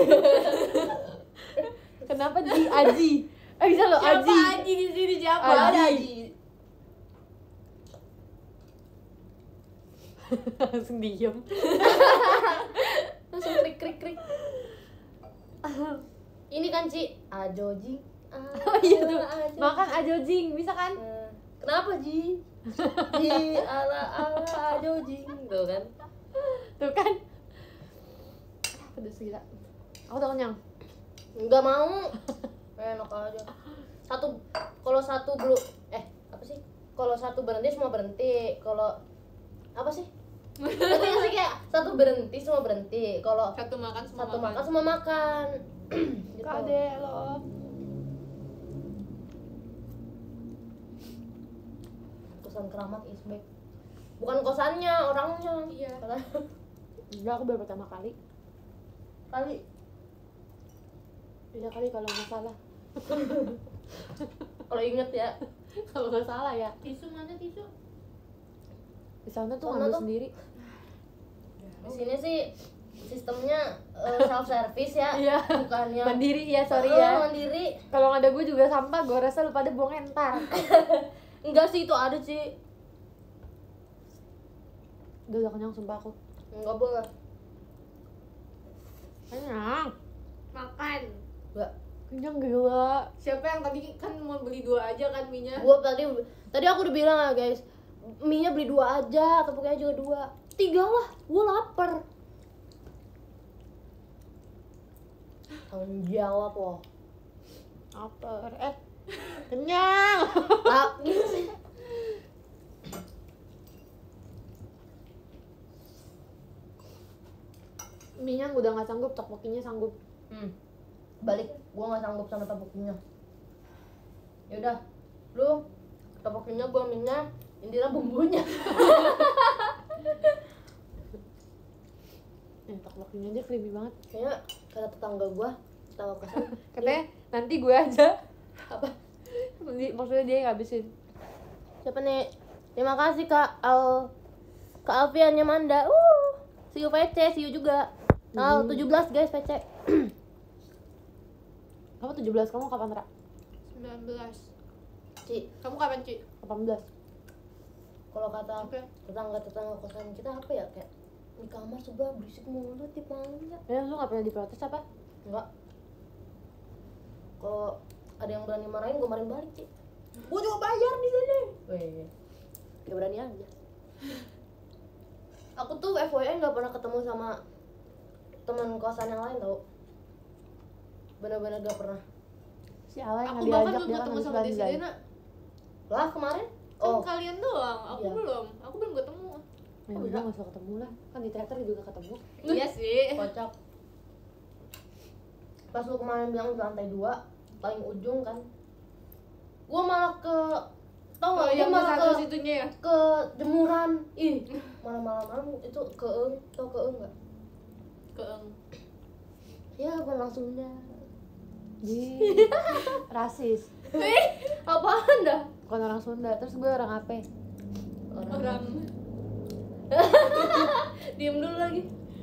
Kenapa Ji? Aji. Eh bisa lo Siapa Aji. Aji di sini siapa? Aji. Ada Aji. Langsung diem. Langsung krik krik krik. Ini kan Ci, Ajoji. Oh iya tuh. Makan ajojing bisa kan? Eh, Kenapa Ji? Ji ala ala Ajoji. Tuh kan. Tuh kan? Pedes gila. Aku udah kenyang. Enggak mau. Enak aja. Satu kalau satu belum eh apa sih? Kalau satu berhenti semua berhenti. Kalau apa sih? Ngerti nggak sih kayak satu berhenti semua berhenti. Kalau Satu makan semua satu makan semua makan. Gitu. Kade lo. Kosan keramat is back. Bukan kosannya, orangnya. Iya. Enggak, aku baru pertama kali. Kali Iya kali kalau nggak salah. kalau inget ya. Kalau nggak salah ya. Tisu mana tisu? Di sana tuh Sana ngambil tuh. sendiri. Di sini sih sistemnya self service ya. Iya. Bukannya Mandiri ya, sorry Oh, ya. mandiri. Kalau nggak ada gue juga sampah, gue rasa lu pada buangnya ntar. Enggak sih itu ada sih. Udah udah kenyang sumpah aku. Enggak boleh. Kenyang. Makan. Enggak. Kenyang gila. Siapa yang tadi kan mau beli dua aja kan minyak? Gua tadi tadi aku udah bilang ya guys, mie-nya beli dua aja atau pokoknya juga dua. Tiga lah, gua lapar. Tanggung jawab loh. Lapar. Eh. Kenyang. Lah, gitu sih. Minyak udah nggak sanggup, tteokbokkinya sanggup. Hmm. Balik, gua nggak sanggup sama tteokbokkinya. Ya udah, lu tteokbokkinya gua minyak, Indira bumbunya. Eh, tteokbokkinya aja creamy banget. Kayaknya kata tetangga gua, tetangga kosan. Katanya nanti gue aja. Apa? Nanti- Maksudnya dia yang ngabisin. Siapa nih? Terima kasih Kak Al Kak Alfian Yamanda. Uh, see you V C, see you juga. Tanggal tujuh belas guys V C. Kamu tujuh belas, kamu kapan, Ra? sembilan belas. Ci, Kamu kapan, Ci? delapan belas. kalau kata Oke. tetangga-tetangga kosan kita apa ya kayak di kamar sebelah berisik mulu tiap malam ya? Ya, lu nggak pernah diprotes apa? Enggak. Kalau ada yang berani marahin, gue marahin balik, Ci. Gue juga bayar di sini. Weh, kayak berani aja. Aku tuh F Y I nggak pernah ketemu sama teman kosan yang lain tau. Bener-bener gak pernah. Si Ala yang Aku nggak bahkan diajak belum dia kan ketemu habis sama belanja. Desirena. Lah kemarin Kan Oh. kalian doang, aku Iya. belum. Aku belum ketemu. Ya udah nggak usah ketemu lah, kan di teater juga ketemu. Iya sih. Kocak. Pas lu kemarin bilang di lantai dua paling ujung kan, gua malah ke tau Oh, nggak, gua yang malah satu ke situnya ya. ke jemuran. Ih, malam malam itu ke Eung, tau ke Eung nggak? Keeng. Ya bukan langsung dah. Di rasis. Apaan dah? Bukan orang Sunda, terus gue orang apa? Orang Diem dulu lagi.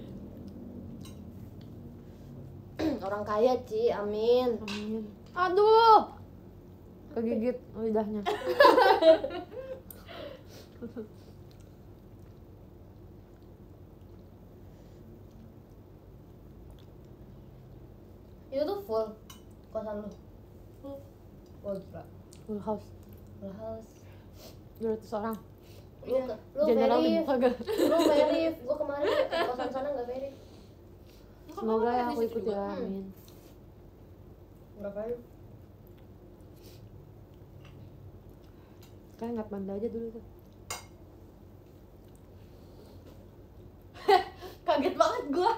Orang kaya, Ci, amin. Amin. Aduh, kegigit lidahnya. Itu tuh full kosan lu. Wah gila. Full house, Full house. dua ratus orang. Lu, Iya. lu General verif, dibuka gak? lu verif. Gua kemarin ke kosan sana nggak verif. Semoga ya aku ikut ya, Hmm. amin. Nggak verif. Kan ingat Manda aja dulu tuh. kaget banget gua.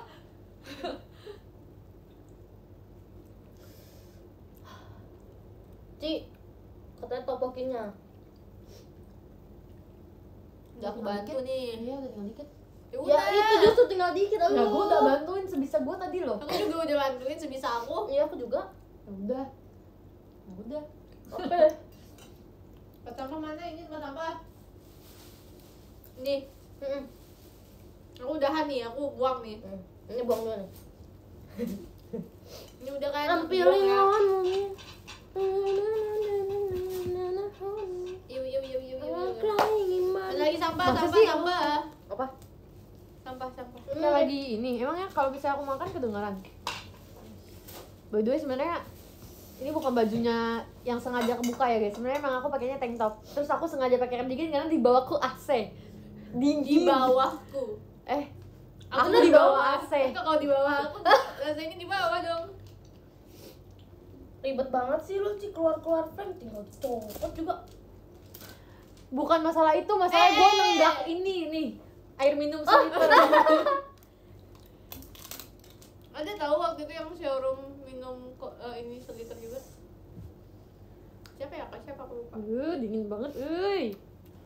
Ci, katanya topokinya. Udah aku bantu nih. Iya, udah tinggal dikit. Ya Ya itu justru tinggal dikit lu. Ya gue udah bantuin sebisa gue tadi loh. Aku juga udah bantuin sebisa aku. Iya aku juga. Ya udah. Ya udah. Oke. Tempat sampah mana ini tempat sampah? Nih, Mm-mm. aku udahan nih, aku buang nih. Mm. Ini buang dulu nih. Ini udah kan? I'm aku feeling buang ya. on me. Iu iu iu iu iu. I'm iu. crying in my- Ada lagi sampah, Masa sampah, sih? sampah. Apa? Sampah, sampah. Kita lagi ini, emangnya kalau misalnya aku makan kedengaran? By the way sebenarnya ini bukan bajunya yang sengaja kebuka ya guys. Sebenarnya emang aku pakainya tank top. Terus aku sengaja pakai rem dingin karena di bawahku A C. Di Dingin. bawahku. Eh, Aku aku di bawah A C. Itu kalau di bawah aku, rasanya di bawah dong. Ribet banget sih lu Ci, keluar-keluar frame tinggal copot juga. Bukan masalah itu, masalah Eh. gue nenggak ini nih air minum seliter. Ada tahu waktu itu yang showroom minum kok eh, ini seliter juga. Siapa ya kak? Siapa aku lupa. Uh, dingin banget, euy.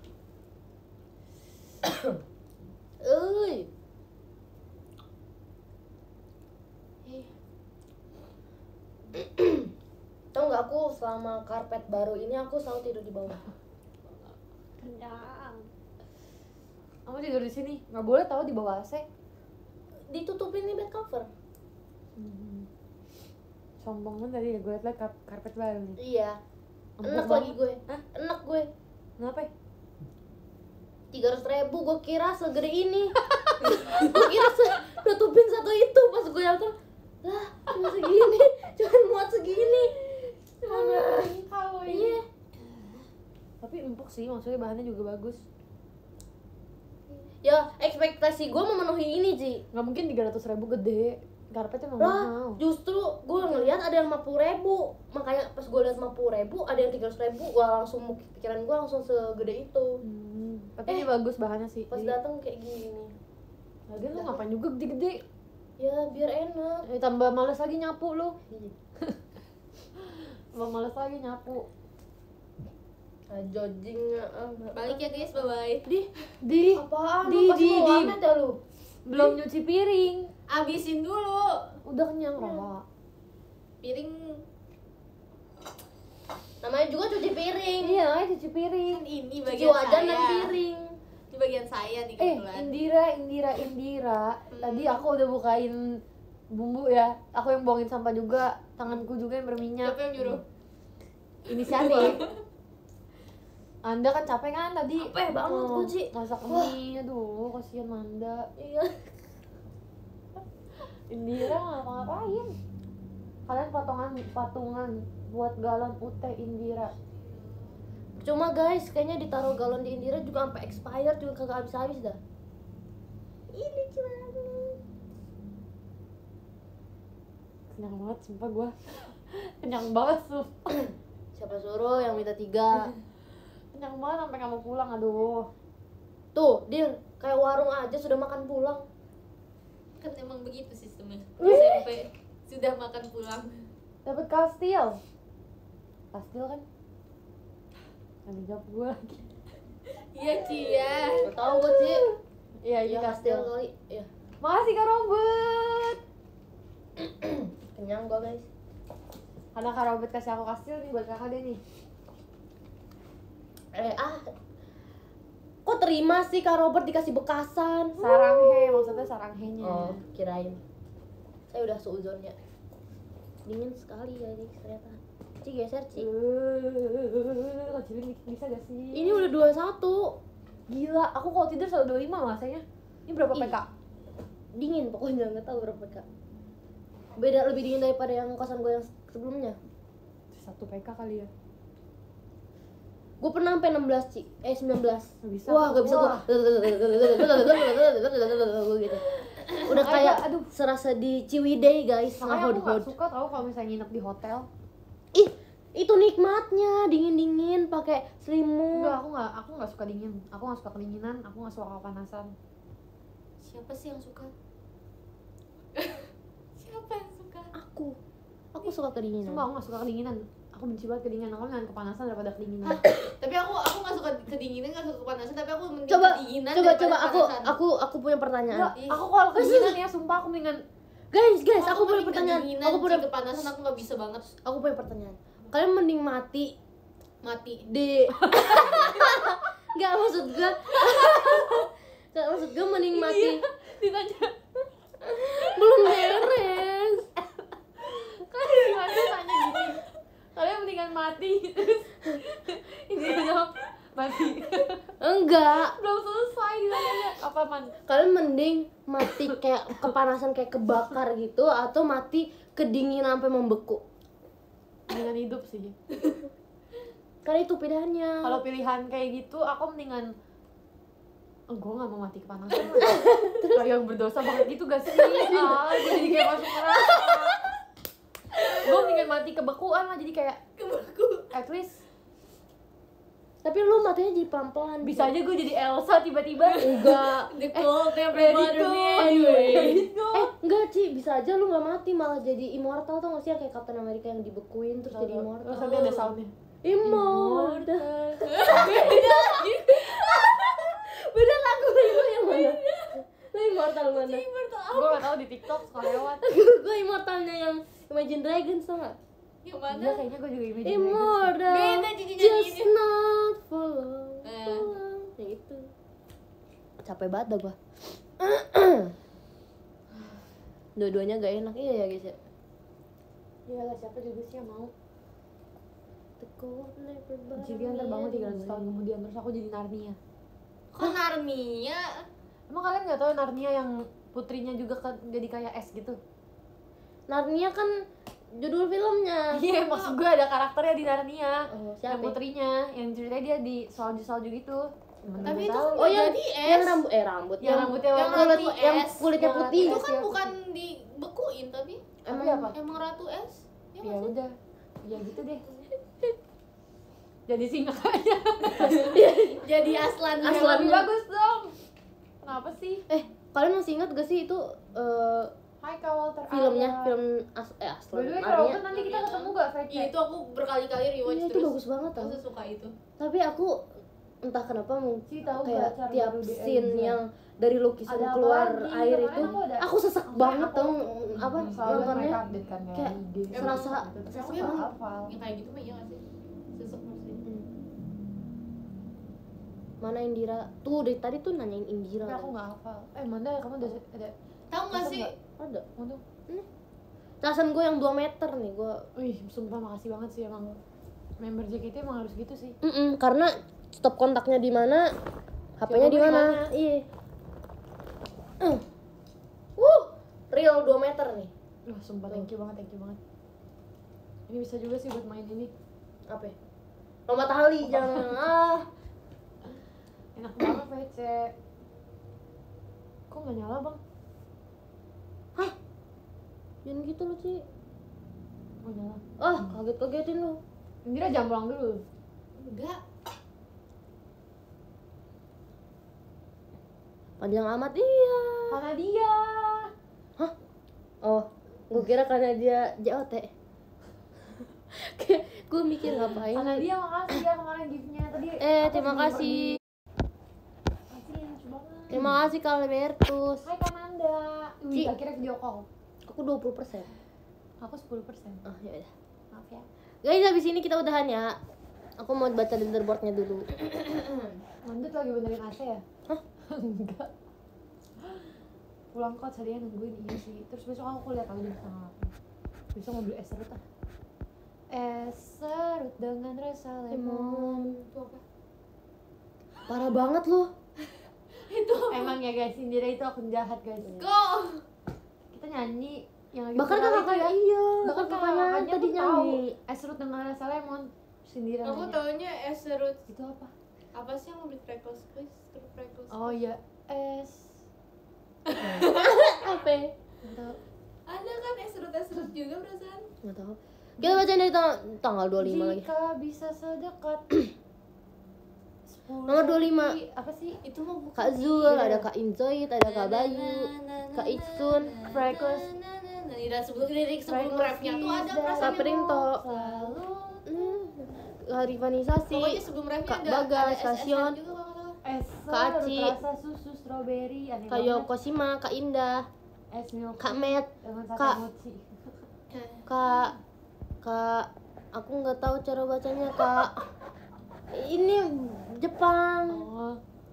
Euy. Ih, Tau nggak aku selama karpet baru ini aku selalu tidur di bawah. Kenyang. Kamu tidur di sini, nggak boleh tahu di bawah A C. Ditutupin nih bed cover. Hmm. Sombong banget tadi ya, gue liat kar karpet baru nih. Iya. Empuk Enak banget. lagi gue. Hah? Enak gue. Kenapa? Tiga ratus ribu gue kira segede ini. Gue kira se- nutupin satu itu pas gue lihat lah cuma segini, cuma muat segini. kau Iya. Tapi empuk sih, maksudnya bahannya juga bagus. Ya ekspektasi gue memenuhi ini Ci. Nggak mungkin tiga ratus ribu gede. Karpetnya emang Lah mahal. justru gue ngelihat ada yang lima puluh ribu. Makanya pas gue lihat lima puluh ribu ada yang tiga ratus ribu. Wah langsung pikiran gue langsung segede itu. Hmm, tapi Eh, ini bagus bahannya sih. Pas Jadi, datang kayak gini. lagian lu ngapain juga gede-gede? Ya biar enak. Eh, tambah males lagi nyapu lu. Iya. Tambah males lagi nyapu. Nah, jojing ah, balik ya guys, bye bye. Di, di, apaan di, lu pasti di, mau di. warnet ya lu? Belum nyuci piring. Abisin dulu Udah kenyang, Ra. piring. Namanya juga cuci piring. Iya, namanya cuci piring. Kan ini Cuci bagian wajan saya. dan piring. Ini bagian saya nih Eh, kebetulan. Indira, Indira, Indira. Tadi aku udah bukain bumbu ya. Aku yang buangin sampah juga. Tanganku juga yang berminyak. Siapa yang nyuruh? Inisiatif. Anda kan capek kan tadi? Capek banget Oh, gua, Ci. masak Wah. mie, aduh, kasihan Manda. Iya. Indira ngapa-ngapain? Kalian patungan patungan buat galon U T Indira. Cuma guys, kayaknya ditaruh galon di Indira juga sampai expired juga kagak habis-habis dah. Ini cuma Kenyang banget, sumpah gua. Kenyang banget, sumpah. siapa suruh yang minta tiga? Kenyang banget sampai nggak mau pulang, aduh. Tuh, Dir, kayak warung aja sudah makan pulang. Kan emang begitu sistemnya. S M P sudah makan pulang. Dapat kastil. Kastil kan? Nanti jawab gue lagi. Iya Cia. Gak tau gue sih. Iya, Iya ini kastil kastil. kali. Iya. Makasih Kak Robert. Kenyang gue guys. Karena Kak Robert kasih aku kastil nih buat kakak deh nih. Eh ah. Kok terima sih Kak Robert dikasih bekasan? Saranghe, maksudnya saranghenya. Oh, kirain. Saya udah seuzonnya. Dingin sekali ya guys ternyata. Ci geser Ci. Uh, kecilin dikit bisa gak sih? Ini udah dua puluh satu. Gila, aku kalau tidur selalu dua puluh lima rasanya. Ini berapa Ih. P K? Dingin pokoknya, nggak tahu berapa Kak. Beda, lebih dingin daripada yang kosan gue yang sebelumnya. Satu P K kali ya. Gue pernah sampai enam belas Ci. Eh sembilan belas. Nggak bisa. Wah, gak bisa gue. Wah. Gitu. Udah kayak aduh serasa di Ciwidey guys, Makanya aku gak ngahod-hod. suka tau kalau misalnya nginep di hotel. Ih, itu nikmatnya dingin-dingin pakai selimut. Enggak, aku gak, aku gak suka dingin. Aku gak suka kedinginan, aku gak suka kepanasan. Siapa sih yang suka? Siapa yang suka? Aku. Aku suka kedinginan. Sumpah aku gak suka kedinginan. Aku benci banget kedinginan, aku dengan kepanasan daripada kedinginan. Tapi aku aku nggak suka kedinginan, nggak suka kepanasan, tapi aku mending Coba kedinginan coba daripada coba aku kepanasan. aku aku punya pertanyaan. Enggak, aku kalau kedinginan ya sumpah aku mendingan. Guys, guys, aku punya mending pertanyaan. kedinginan, Aku punya Ci, kepanasan aku nggak bisa banget aku punya pertanyaan. Kalian mending mati mati. di Enggak maksud gue. Enggak maksud gue mending mati. Ditanya. Belum beres. Kalian gimana tanya gini. Kalian mendingan mati. Terus ini jawab mati. Enggak. Belum selesai ditanya. Apa man? Kalian mending mati kayak kepanasan kayak kebakar gitu atau mati kedinginan sampai membeku. Mendingan hidup sih. Karena itu pilihannya. Kalau pilihan kayak gitu aku mendingan oh, gue gak mau mati kepanasan. Kayak yang berdosa banget gitu gak sih? Ah, gue jadi kayak masuk neraka. Gue mendingan mati kebekuan lah, jadi kayak Kebeku. at least Tapi lu matinya jadi pelan-pelan. bisa aja gue jadi Elsa tiba-tiba. Enggak. The cold Let it everybody go. anyway. Let it go. Eh, enggak Ci, bisa aja lu gak mati malah jadi immortal tuh gak sih yang kayak Captain America yang dibekuin terus jadi immortal. Terus nanti ada soundnya. Immortal. Beda lagu lu yang mana? Lu immortal mana? Gue gak tau di TikTok suka lewat. Gue immortalnya yang Imagine Dragons tau gak? Yang mana? Iya kayaknya gue juga imagine Dragons. Immortal. Beda Cici Just nyanyiinnya. not for long. Eh. for long. Ya itu. Capek banget dah gua. Dua-duanya gak enak iya ya guys ya. Iya lah siapa juga sih yang mau. The cold everybody. Jilian terbangun tiga ratus tahun kemudian terus aku jadi Narnia. Kok Narnia? Emang kalian nggak tahu Narnia yang putrinya juga ke- jadi kayak es gitu? Narnia kan judul filmnya. Iya, maksud gue ada karakternya di Narnia. Oh, Yang siapa? putrinya, yang ceritanya dia di salju-salju gitu. Temen-temen Tapi itu tahu. kan Oh yang jadi es. yang rambut eh rambut Yang rambutnya yang warna kulit ratu yang es. kulitnya Yang putih. ratu Itu es. kan Iya, bukan dibekuin tapi Tapi Emang apa? emang ratu es. Ya, Ya nggak sih? udah, ya gitu deh. Jadi singa aja. Jadi aslan. Aslan. Yang lebih bagus dong. Kenapa sih? Eh, kalian masih ingat gak sih itu eh, Hai Kak Walter. filmnya Arya. film as eh By Aslan the way, Kak Narnia. Robert nanti kita ketemu gak V C? Iya itu aku berkali-kali rewatch Iya, itu terus. bagus banget tau. Aku suka itu. Tapi aku entah kenapa mungkin Ci tahu kayak gak cara tiap baru di scene Elza? yang dari lukisan Ada apa keluar lagi? air Kemarin itu aku ada- aku sesek Makanya banget aku- tau apa Hmm, soalnya nontonnya mereka update kan kayak I G. serasa Gitu. sesek Aku Tapi nggak banget. hafal. Yang kayak gitu mah iya nggak sih? Sesek maksudnya. Hmm. Mana Indira tuh dari tadi tuh nanyain Indira Tapi aku nggak hafal. Eh Manda, kamu udah ada? Tahu nggak Masa sih? nggak? ada Manda. tasan gue yang dua meter nih gue. Wih, sumpah makasih banget sih emang. Member J K T emang harus gitu sih. Mm-mm, karena stop kontaknya di mana, H P-nya di Jawabannya mana. di mana? Iya. Uh. Wuh, real dua meter nih. Wah, sumpah thank you banget, thank you banget. Ini bisa juga sih buat main ini. Apa? Ya? Lompat tali jangan ah. Enak banget V C. Kok nggak nyala bang? Jangan gitu lu sih. Oh nyala. Ah, kaget-kagetin lu. Indira jangan pulang dulu. Enggak. Panjang amat iya. Karena dia. Oh, gue kira karena dia J O T. Gue mikir ngapain. Karena dia makasih ya kemarin giftnya tadi. Eh, aku terima sebelum kasih. pergi. Kasih lucu banget. Terima kasih Kak Albertus. Hai Kananda. Ci. Wih, akhirnya video call. Aku dua puluh persen. Aku sepuluh persen. Oh, ya udah. Maaf ya. Guys, habis ini kita udahan ya. Aku mau baca leaderboardnya dulu. Mandut lagi benerin A C ya? Hah? Enggak. Pulang kok tadi nungguin iya sih. Terus besok aku kuliah tahu jam setengah delapan. Besok mau beli es serut ah. Es serut dengan rasa lemon. Itu apa? Parah banget loh. Itu Emang ya guys, Indira itu akun jahat guys. go. Kita nyanyi yang lagi Bahkan viral itu kakaknya ya. iya. Bahkan kakaknya kakaknya tadi tuh tahu nyanyi. es serut dengan rasa lemon. Sendiri Aku nanya. taunya es serut. Itu apa? Apa sih yang beli freckles squeeze? Serut freckles. Oh iya, es. Apa? Nggak tahu. Ada kan es serut es serut juga perasaan. Nggak tahu. Kita bacain dari tang- tanggal dua puluh lima lagi. Jika bisa sedekat sepuluh Nomor dua puluh lima. senti. Apa sih? Itu mah bukan. Kak Zul, ada Kak Inzoid, ada Kak Bayu, Kak Iksun, Freckles. Nah, di sebelum lirik sebelum Freckles rapnya tuh ada Giza. perasaan Kak yang Perinto, Selalu hmm, Kak Rivanisasi, pokoknya sebelum rapnya Kak ada Bagas, ada Stasiun, S S N juga kalau nggak salah. es Kak serut Aci. rasa susu strawberry aneh Kak banget. Yokoshima, Kak Indah, Es milk Kak Met, dengan Kak- sate mochi. Kak Kak aku nggak tahu cara bacanya Kak. Ini Jepang. Oh,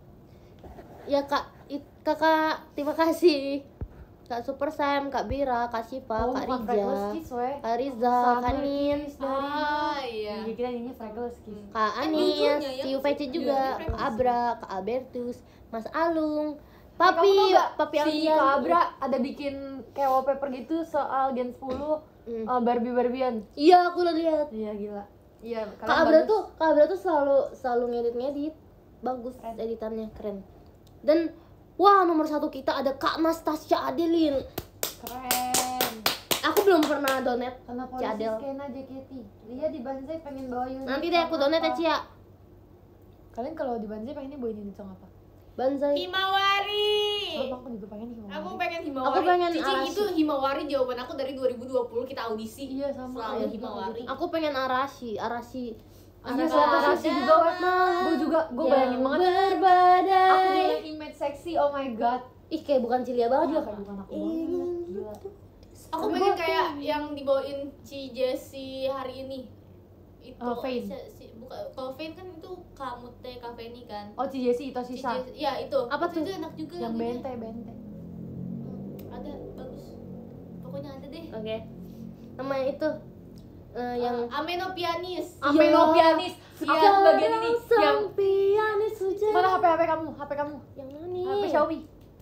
Ya Kak, It- Kakak terima kasih. Kak Super Sam, Kak Bira, Kak Sipa, oh Kak bukan Freckles Rija, Kiss weh. Kak Riza, Kak Nin, Kiss dari Ah iya. Iya, kita nyanyinya Freckles Kiss. Kak Eh, Anis, jujurnya ya, T U V C juga, jujurnya Kak Abra, Kak Albertus, Mas Alung, Eh, Papi, kamu tau nggak, Papi si Alfian. Kak Abra ada bikin kayak wallpaper gitu soal Gen sepuluh Hmm. uh, Barbie-Barbian. Iya, aku udah lihat. Iya gila. Iya, Kak kalian Abra bagus. tuh, Kak Abra tuh selalu selalu ngedit-ngedit. Bagus Keren. editannya, keren. Dan wah, nomor satu kita ada Kak Nastasia Adelin. Keren. Aku belum pernah donate. Karena polisi Cadel. skena J K T. Dia di Banzai pengen bawa unit. Nanti deh aku song donate ya, apa? Cia. Kalian kalau di Banzai pengennya bawa unit song apa? Banzai. Himawari. Sama aku juga pengen nih. Aku pengen Himawari. Aku pengen Cici, Arashi. itu Himawari jawaban aku dari dua ribu dua puluh kita audisi. Iya sama. Selalu Iya, Himawari. Aku pengen Arashi, Arashi. Iya, Arashi. sama Arashi juga weh. Gue juga, gue bayangin Yang banget. berbadai. Aku punya image seksi, oh my god. Ih, kayak bukan Cilia banget. Iya kayak bukan aku banget. Gila. Aku Tapi pengen gua- kayak yang dibawain Ci Jessie hari ini. Itu Oh, Fane. si- si- bukan kalau Fane kan itu kamu teh kafeni kan. Oh Ci Jessie itu Ci sisa. Jessie- Iya itu. Apa Itu tuh? enak juga. Yang lagunya. bente bente. Hmm, ada bagus. Pokoknya ada deh. Oke. Nama itu eh, yang Uh, Ameno Pianis. Ameno pianis. Aku bagian ini yang pianis hujan. mana H P H P kamu? H P kamu? Yang mana nih? H P Xiaomi.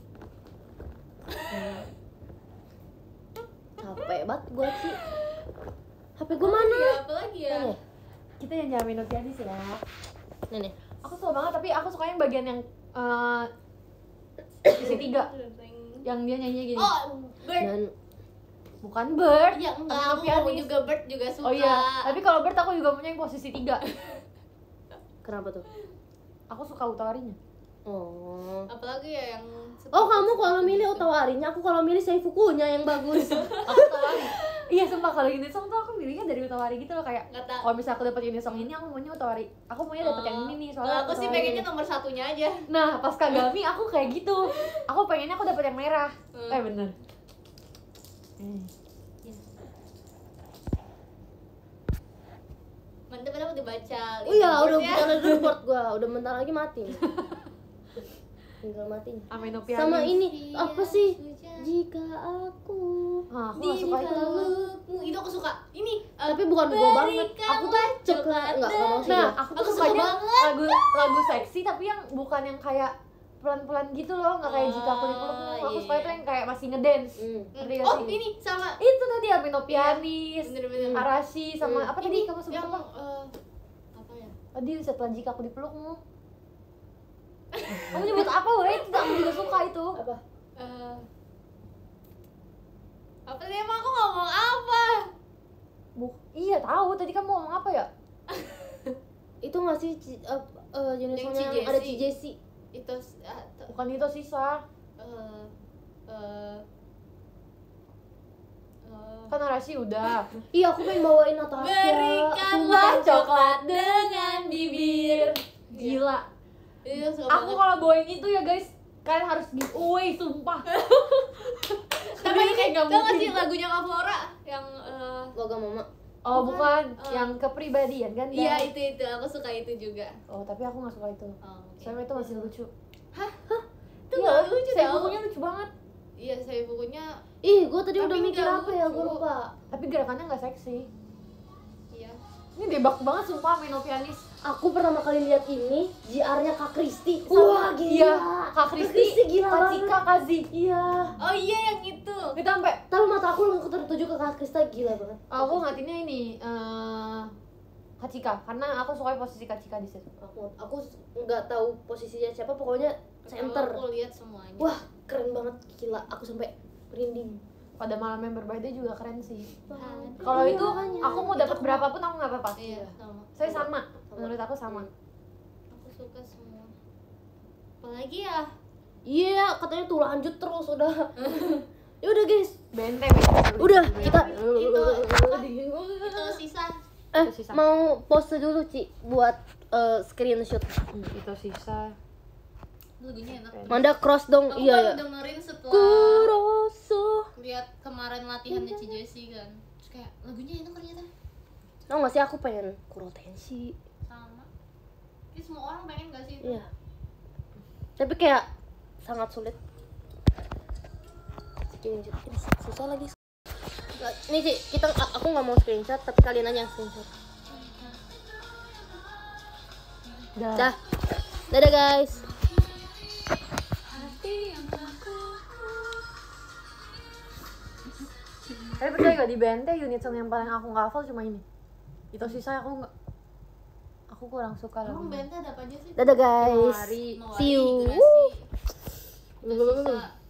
Capek banget gue sih. H P gue mana? Ya, apa lagi ya? Ini. Kita yang nyamain pianis ya. Nih nih. Aku suka banget tapi aku sukanya yang bagian yang eh sisi tiga yang dia nyanyi gini. Oh, Bird. Dan Bukan Bird. Iya, enggak, Ameno aku mau pianis. juga Bird juga suka. Oh iya, tapi kalau Bird aku juga punya yang posisi tiga. kenapa tuh? Aku suka utawarinya. Oh. Apalagi ya yang Oh, kamu kalau milih Otawarinya, aku kalau milih Seifukunya yang bagus. Aku utawari. Iya sumpah kalau unit song tuh aku milihnya dari utawari gitu loh kayak. Nggak tahu. Kalau misalnya aku dapat unit song ini aku maunya utawari. Aku maunya dapat yang ini nih soalnya. Kalau aku sih Utawari. pengennya nomor satunya aja. Nah pas Kagami aku kayak gitu. Aku pengennya aku dapat yang merah. Hmm. Eh bener. Hmm. Mantep, padahal udah baca. Oh iya, udah leaderboard-nya. bukan leaderboard gua, udah bentar lagi mati. Tinggal matinya. Ameno pianis. Sama ini Iya, apa sih? hujan. Jika aku. Ah, aku Di gak suka itu. pelukmu. Itu aku suka. Ini eh, Tapi bukan gua banget. berikanlah Aku tuh coklat enggak enggak mau sih. Nah, gua. aku tuh Aku suka sukanya banget. lagu lagu seksi tapi yang bukan yang kayak pelan-pelan gitu loh, nggak kayak jika aku dipelukmu. Ah, Aku iya. suka itu yang kayak masih ngedance. Hmm. Ngerti gak Oh, sih? ini sama Itu tadi Ameno pianis, bener-bener. Arashi sama Hmm. apa tadi kamu sebut yang apa? eh, apa ya? Tadi setelah jika aku dipelukmu. Kamu nyebut apa weh? Itu aku juga suka itu. Apa? Eh, apa tadi emang aku ngomong apa? Buk, iya tahu tadi kamu ngomong apa ya? Itu enggak sih Ci- eh, eh, jenis Yang songnya Ci yang ada Jessie. Ci Jessie. Itu eh, t- Bukan itu sisa. Eh, eh, eh. Kan narasi udah. Iya, aku pengen bawain Natasha. Berikanlah coklat dengan bibir. Gila. Iya, suka Aku banget. kalau bawain itu ya guys, kalian harus giveaway, sumpah. Tapi Tapi kayak gak tau gak sih mungkin. lagunya Kak Flora yang eh, Logo Mama. Oh bukan, Bukan. yang kepribadian kan? iya Dan- itu itu aku suka itu juga. Oh tapi aku gak suka itu. Oh, oke. Soalnya itu masih lucu. Itu Iya, nggak lucu saya tau. bukunya lucu banget. Iya, saya bukunya Ih, gue tadi Tapi udah mikir nggak apa ya, gue lucu. lupa. Tapi gerakannya gak seksi. iya. Ini debak banget sumpah main Novianis. Aku pertama kali lihat ini J R-nya Kak Kristi. Wah, Sama gila. iya. Kak Kristi, gila Kak banget. Cika, Kak Zi. Iya. Oh iya yang itu. Kita sampai Tapi mata aku langsung tertuju ke Kak Krista, gila banget. aku ngatinnya ini eh Kak Cika karena aku suka posisi Kak Cika di situ. Aku aku nggak tahu posisinya siapa, pokoknya center. Kalau aku lihat semuanya. Wah, keren banget, gila. Aku sampai merinding. Pada malam yang berbeda juga keren sih. Kan. Kalau Iya, itu makanya. aku mau dapat Itu berapapun aku nggak apa-apa. Iya, sama. Saya sama. Menurut aku sama. Aku suka semua. Apalagi ya? Iya, katanya tuh lanjut terus udah. Ya udah guys. Bente, bente. Udah, kita Itu apa? Itu sisa. eh Itu sisa. mau pose dulu Ci buat eh, screenshot. Hmm, itu sisa. Lagunya enak. Manda cross dong. Aku Iya baru ya. dengerin setelah Kuroso. lihat kemarin latihannya Ci Jessie kan. Terus kayak lagunya enak ternyata. Tau gak sih aku pengen kurotensi. Sama. Ini semua orang pengen gak sih itu? Iya. Tapi kayak sangat sulit. Screenshot. Ini susah lagi. Nih Ci, kita aku nggak mau screenshot, tapi kalian aja yang screenshot. Dah. Dah. Dadah guys. Tapi percaya gak di Bente unit song yang paling aku nggak hafal cuma ini. Itu sisa aku nggak. Aku kurang suka Emang lagunya. Bente ada apa aja sih? Dadah guys. Mawari. Mawari, See you. Grasi, udah sisa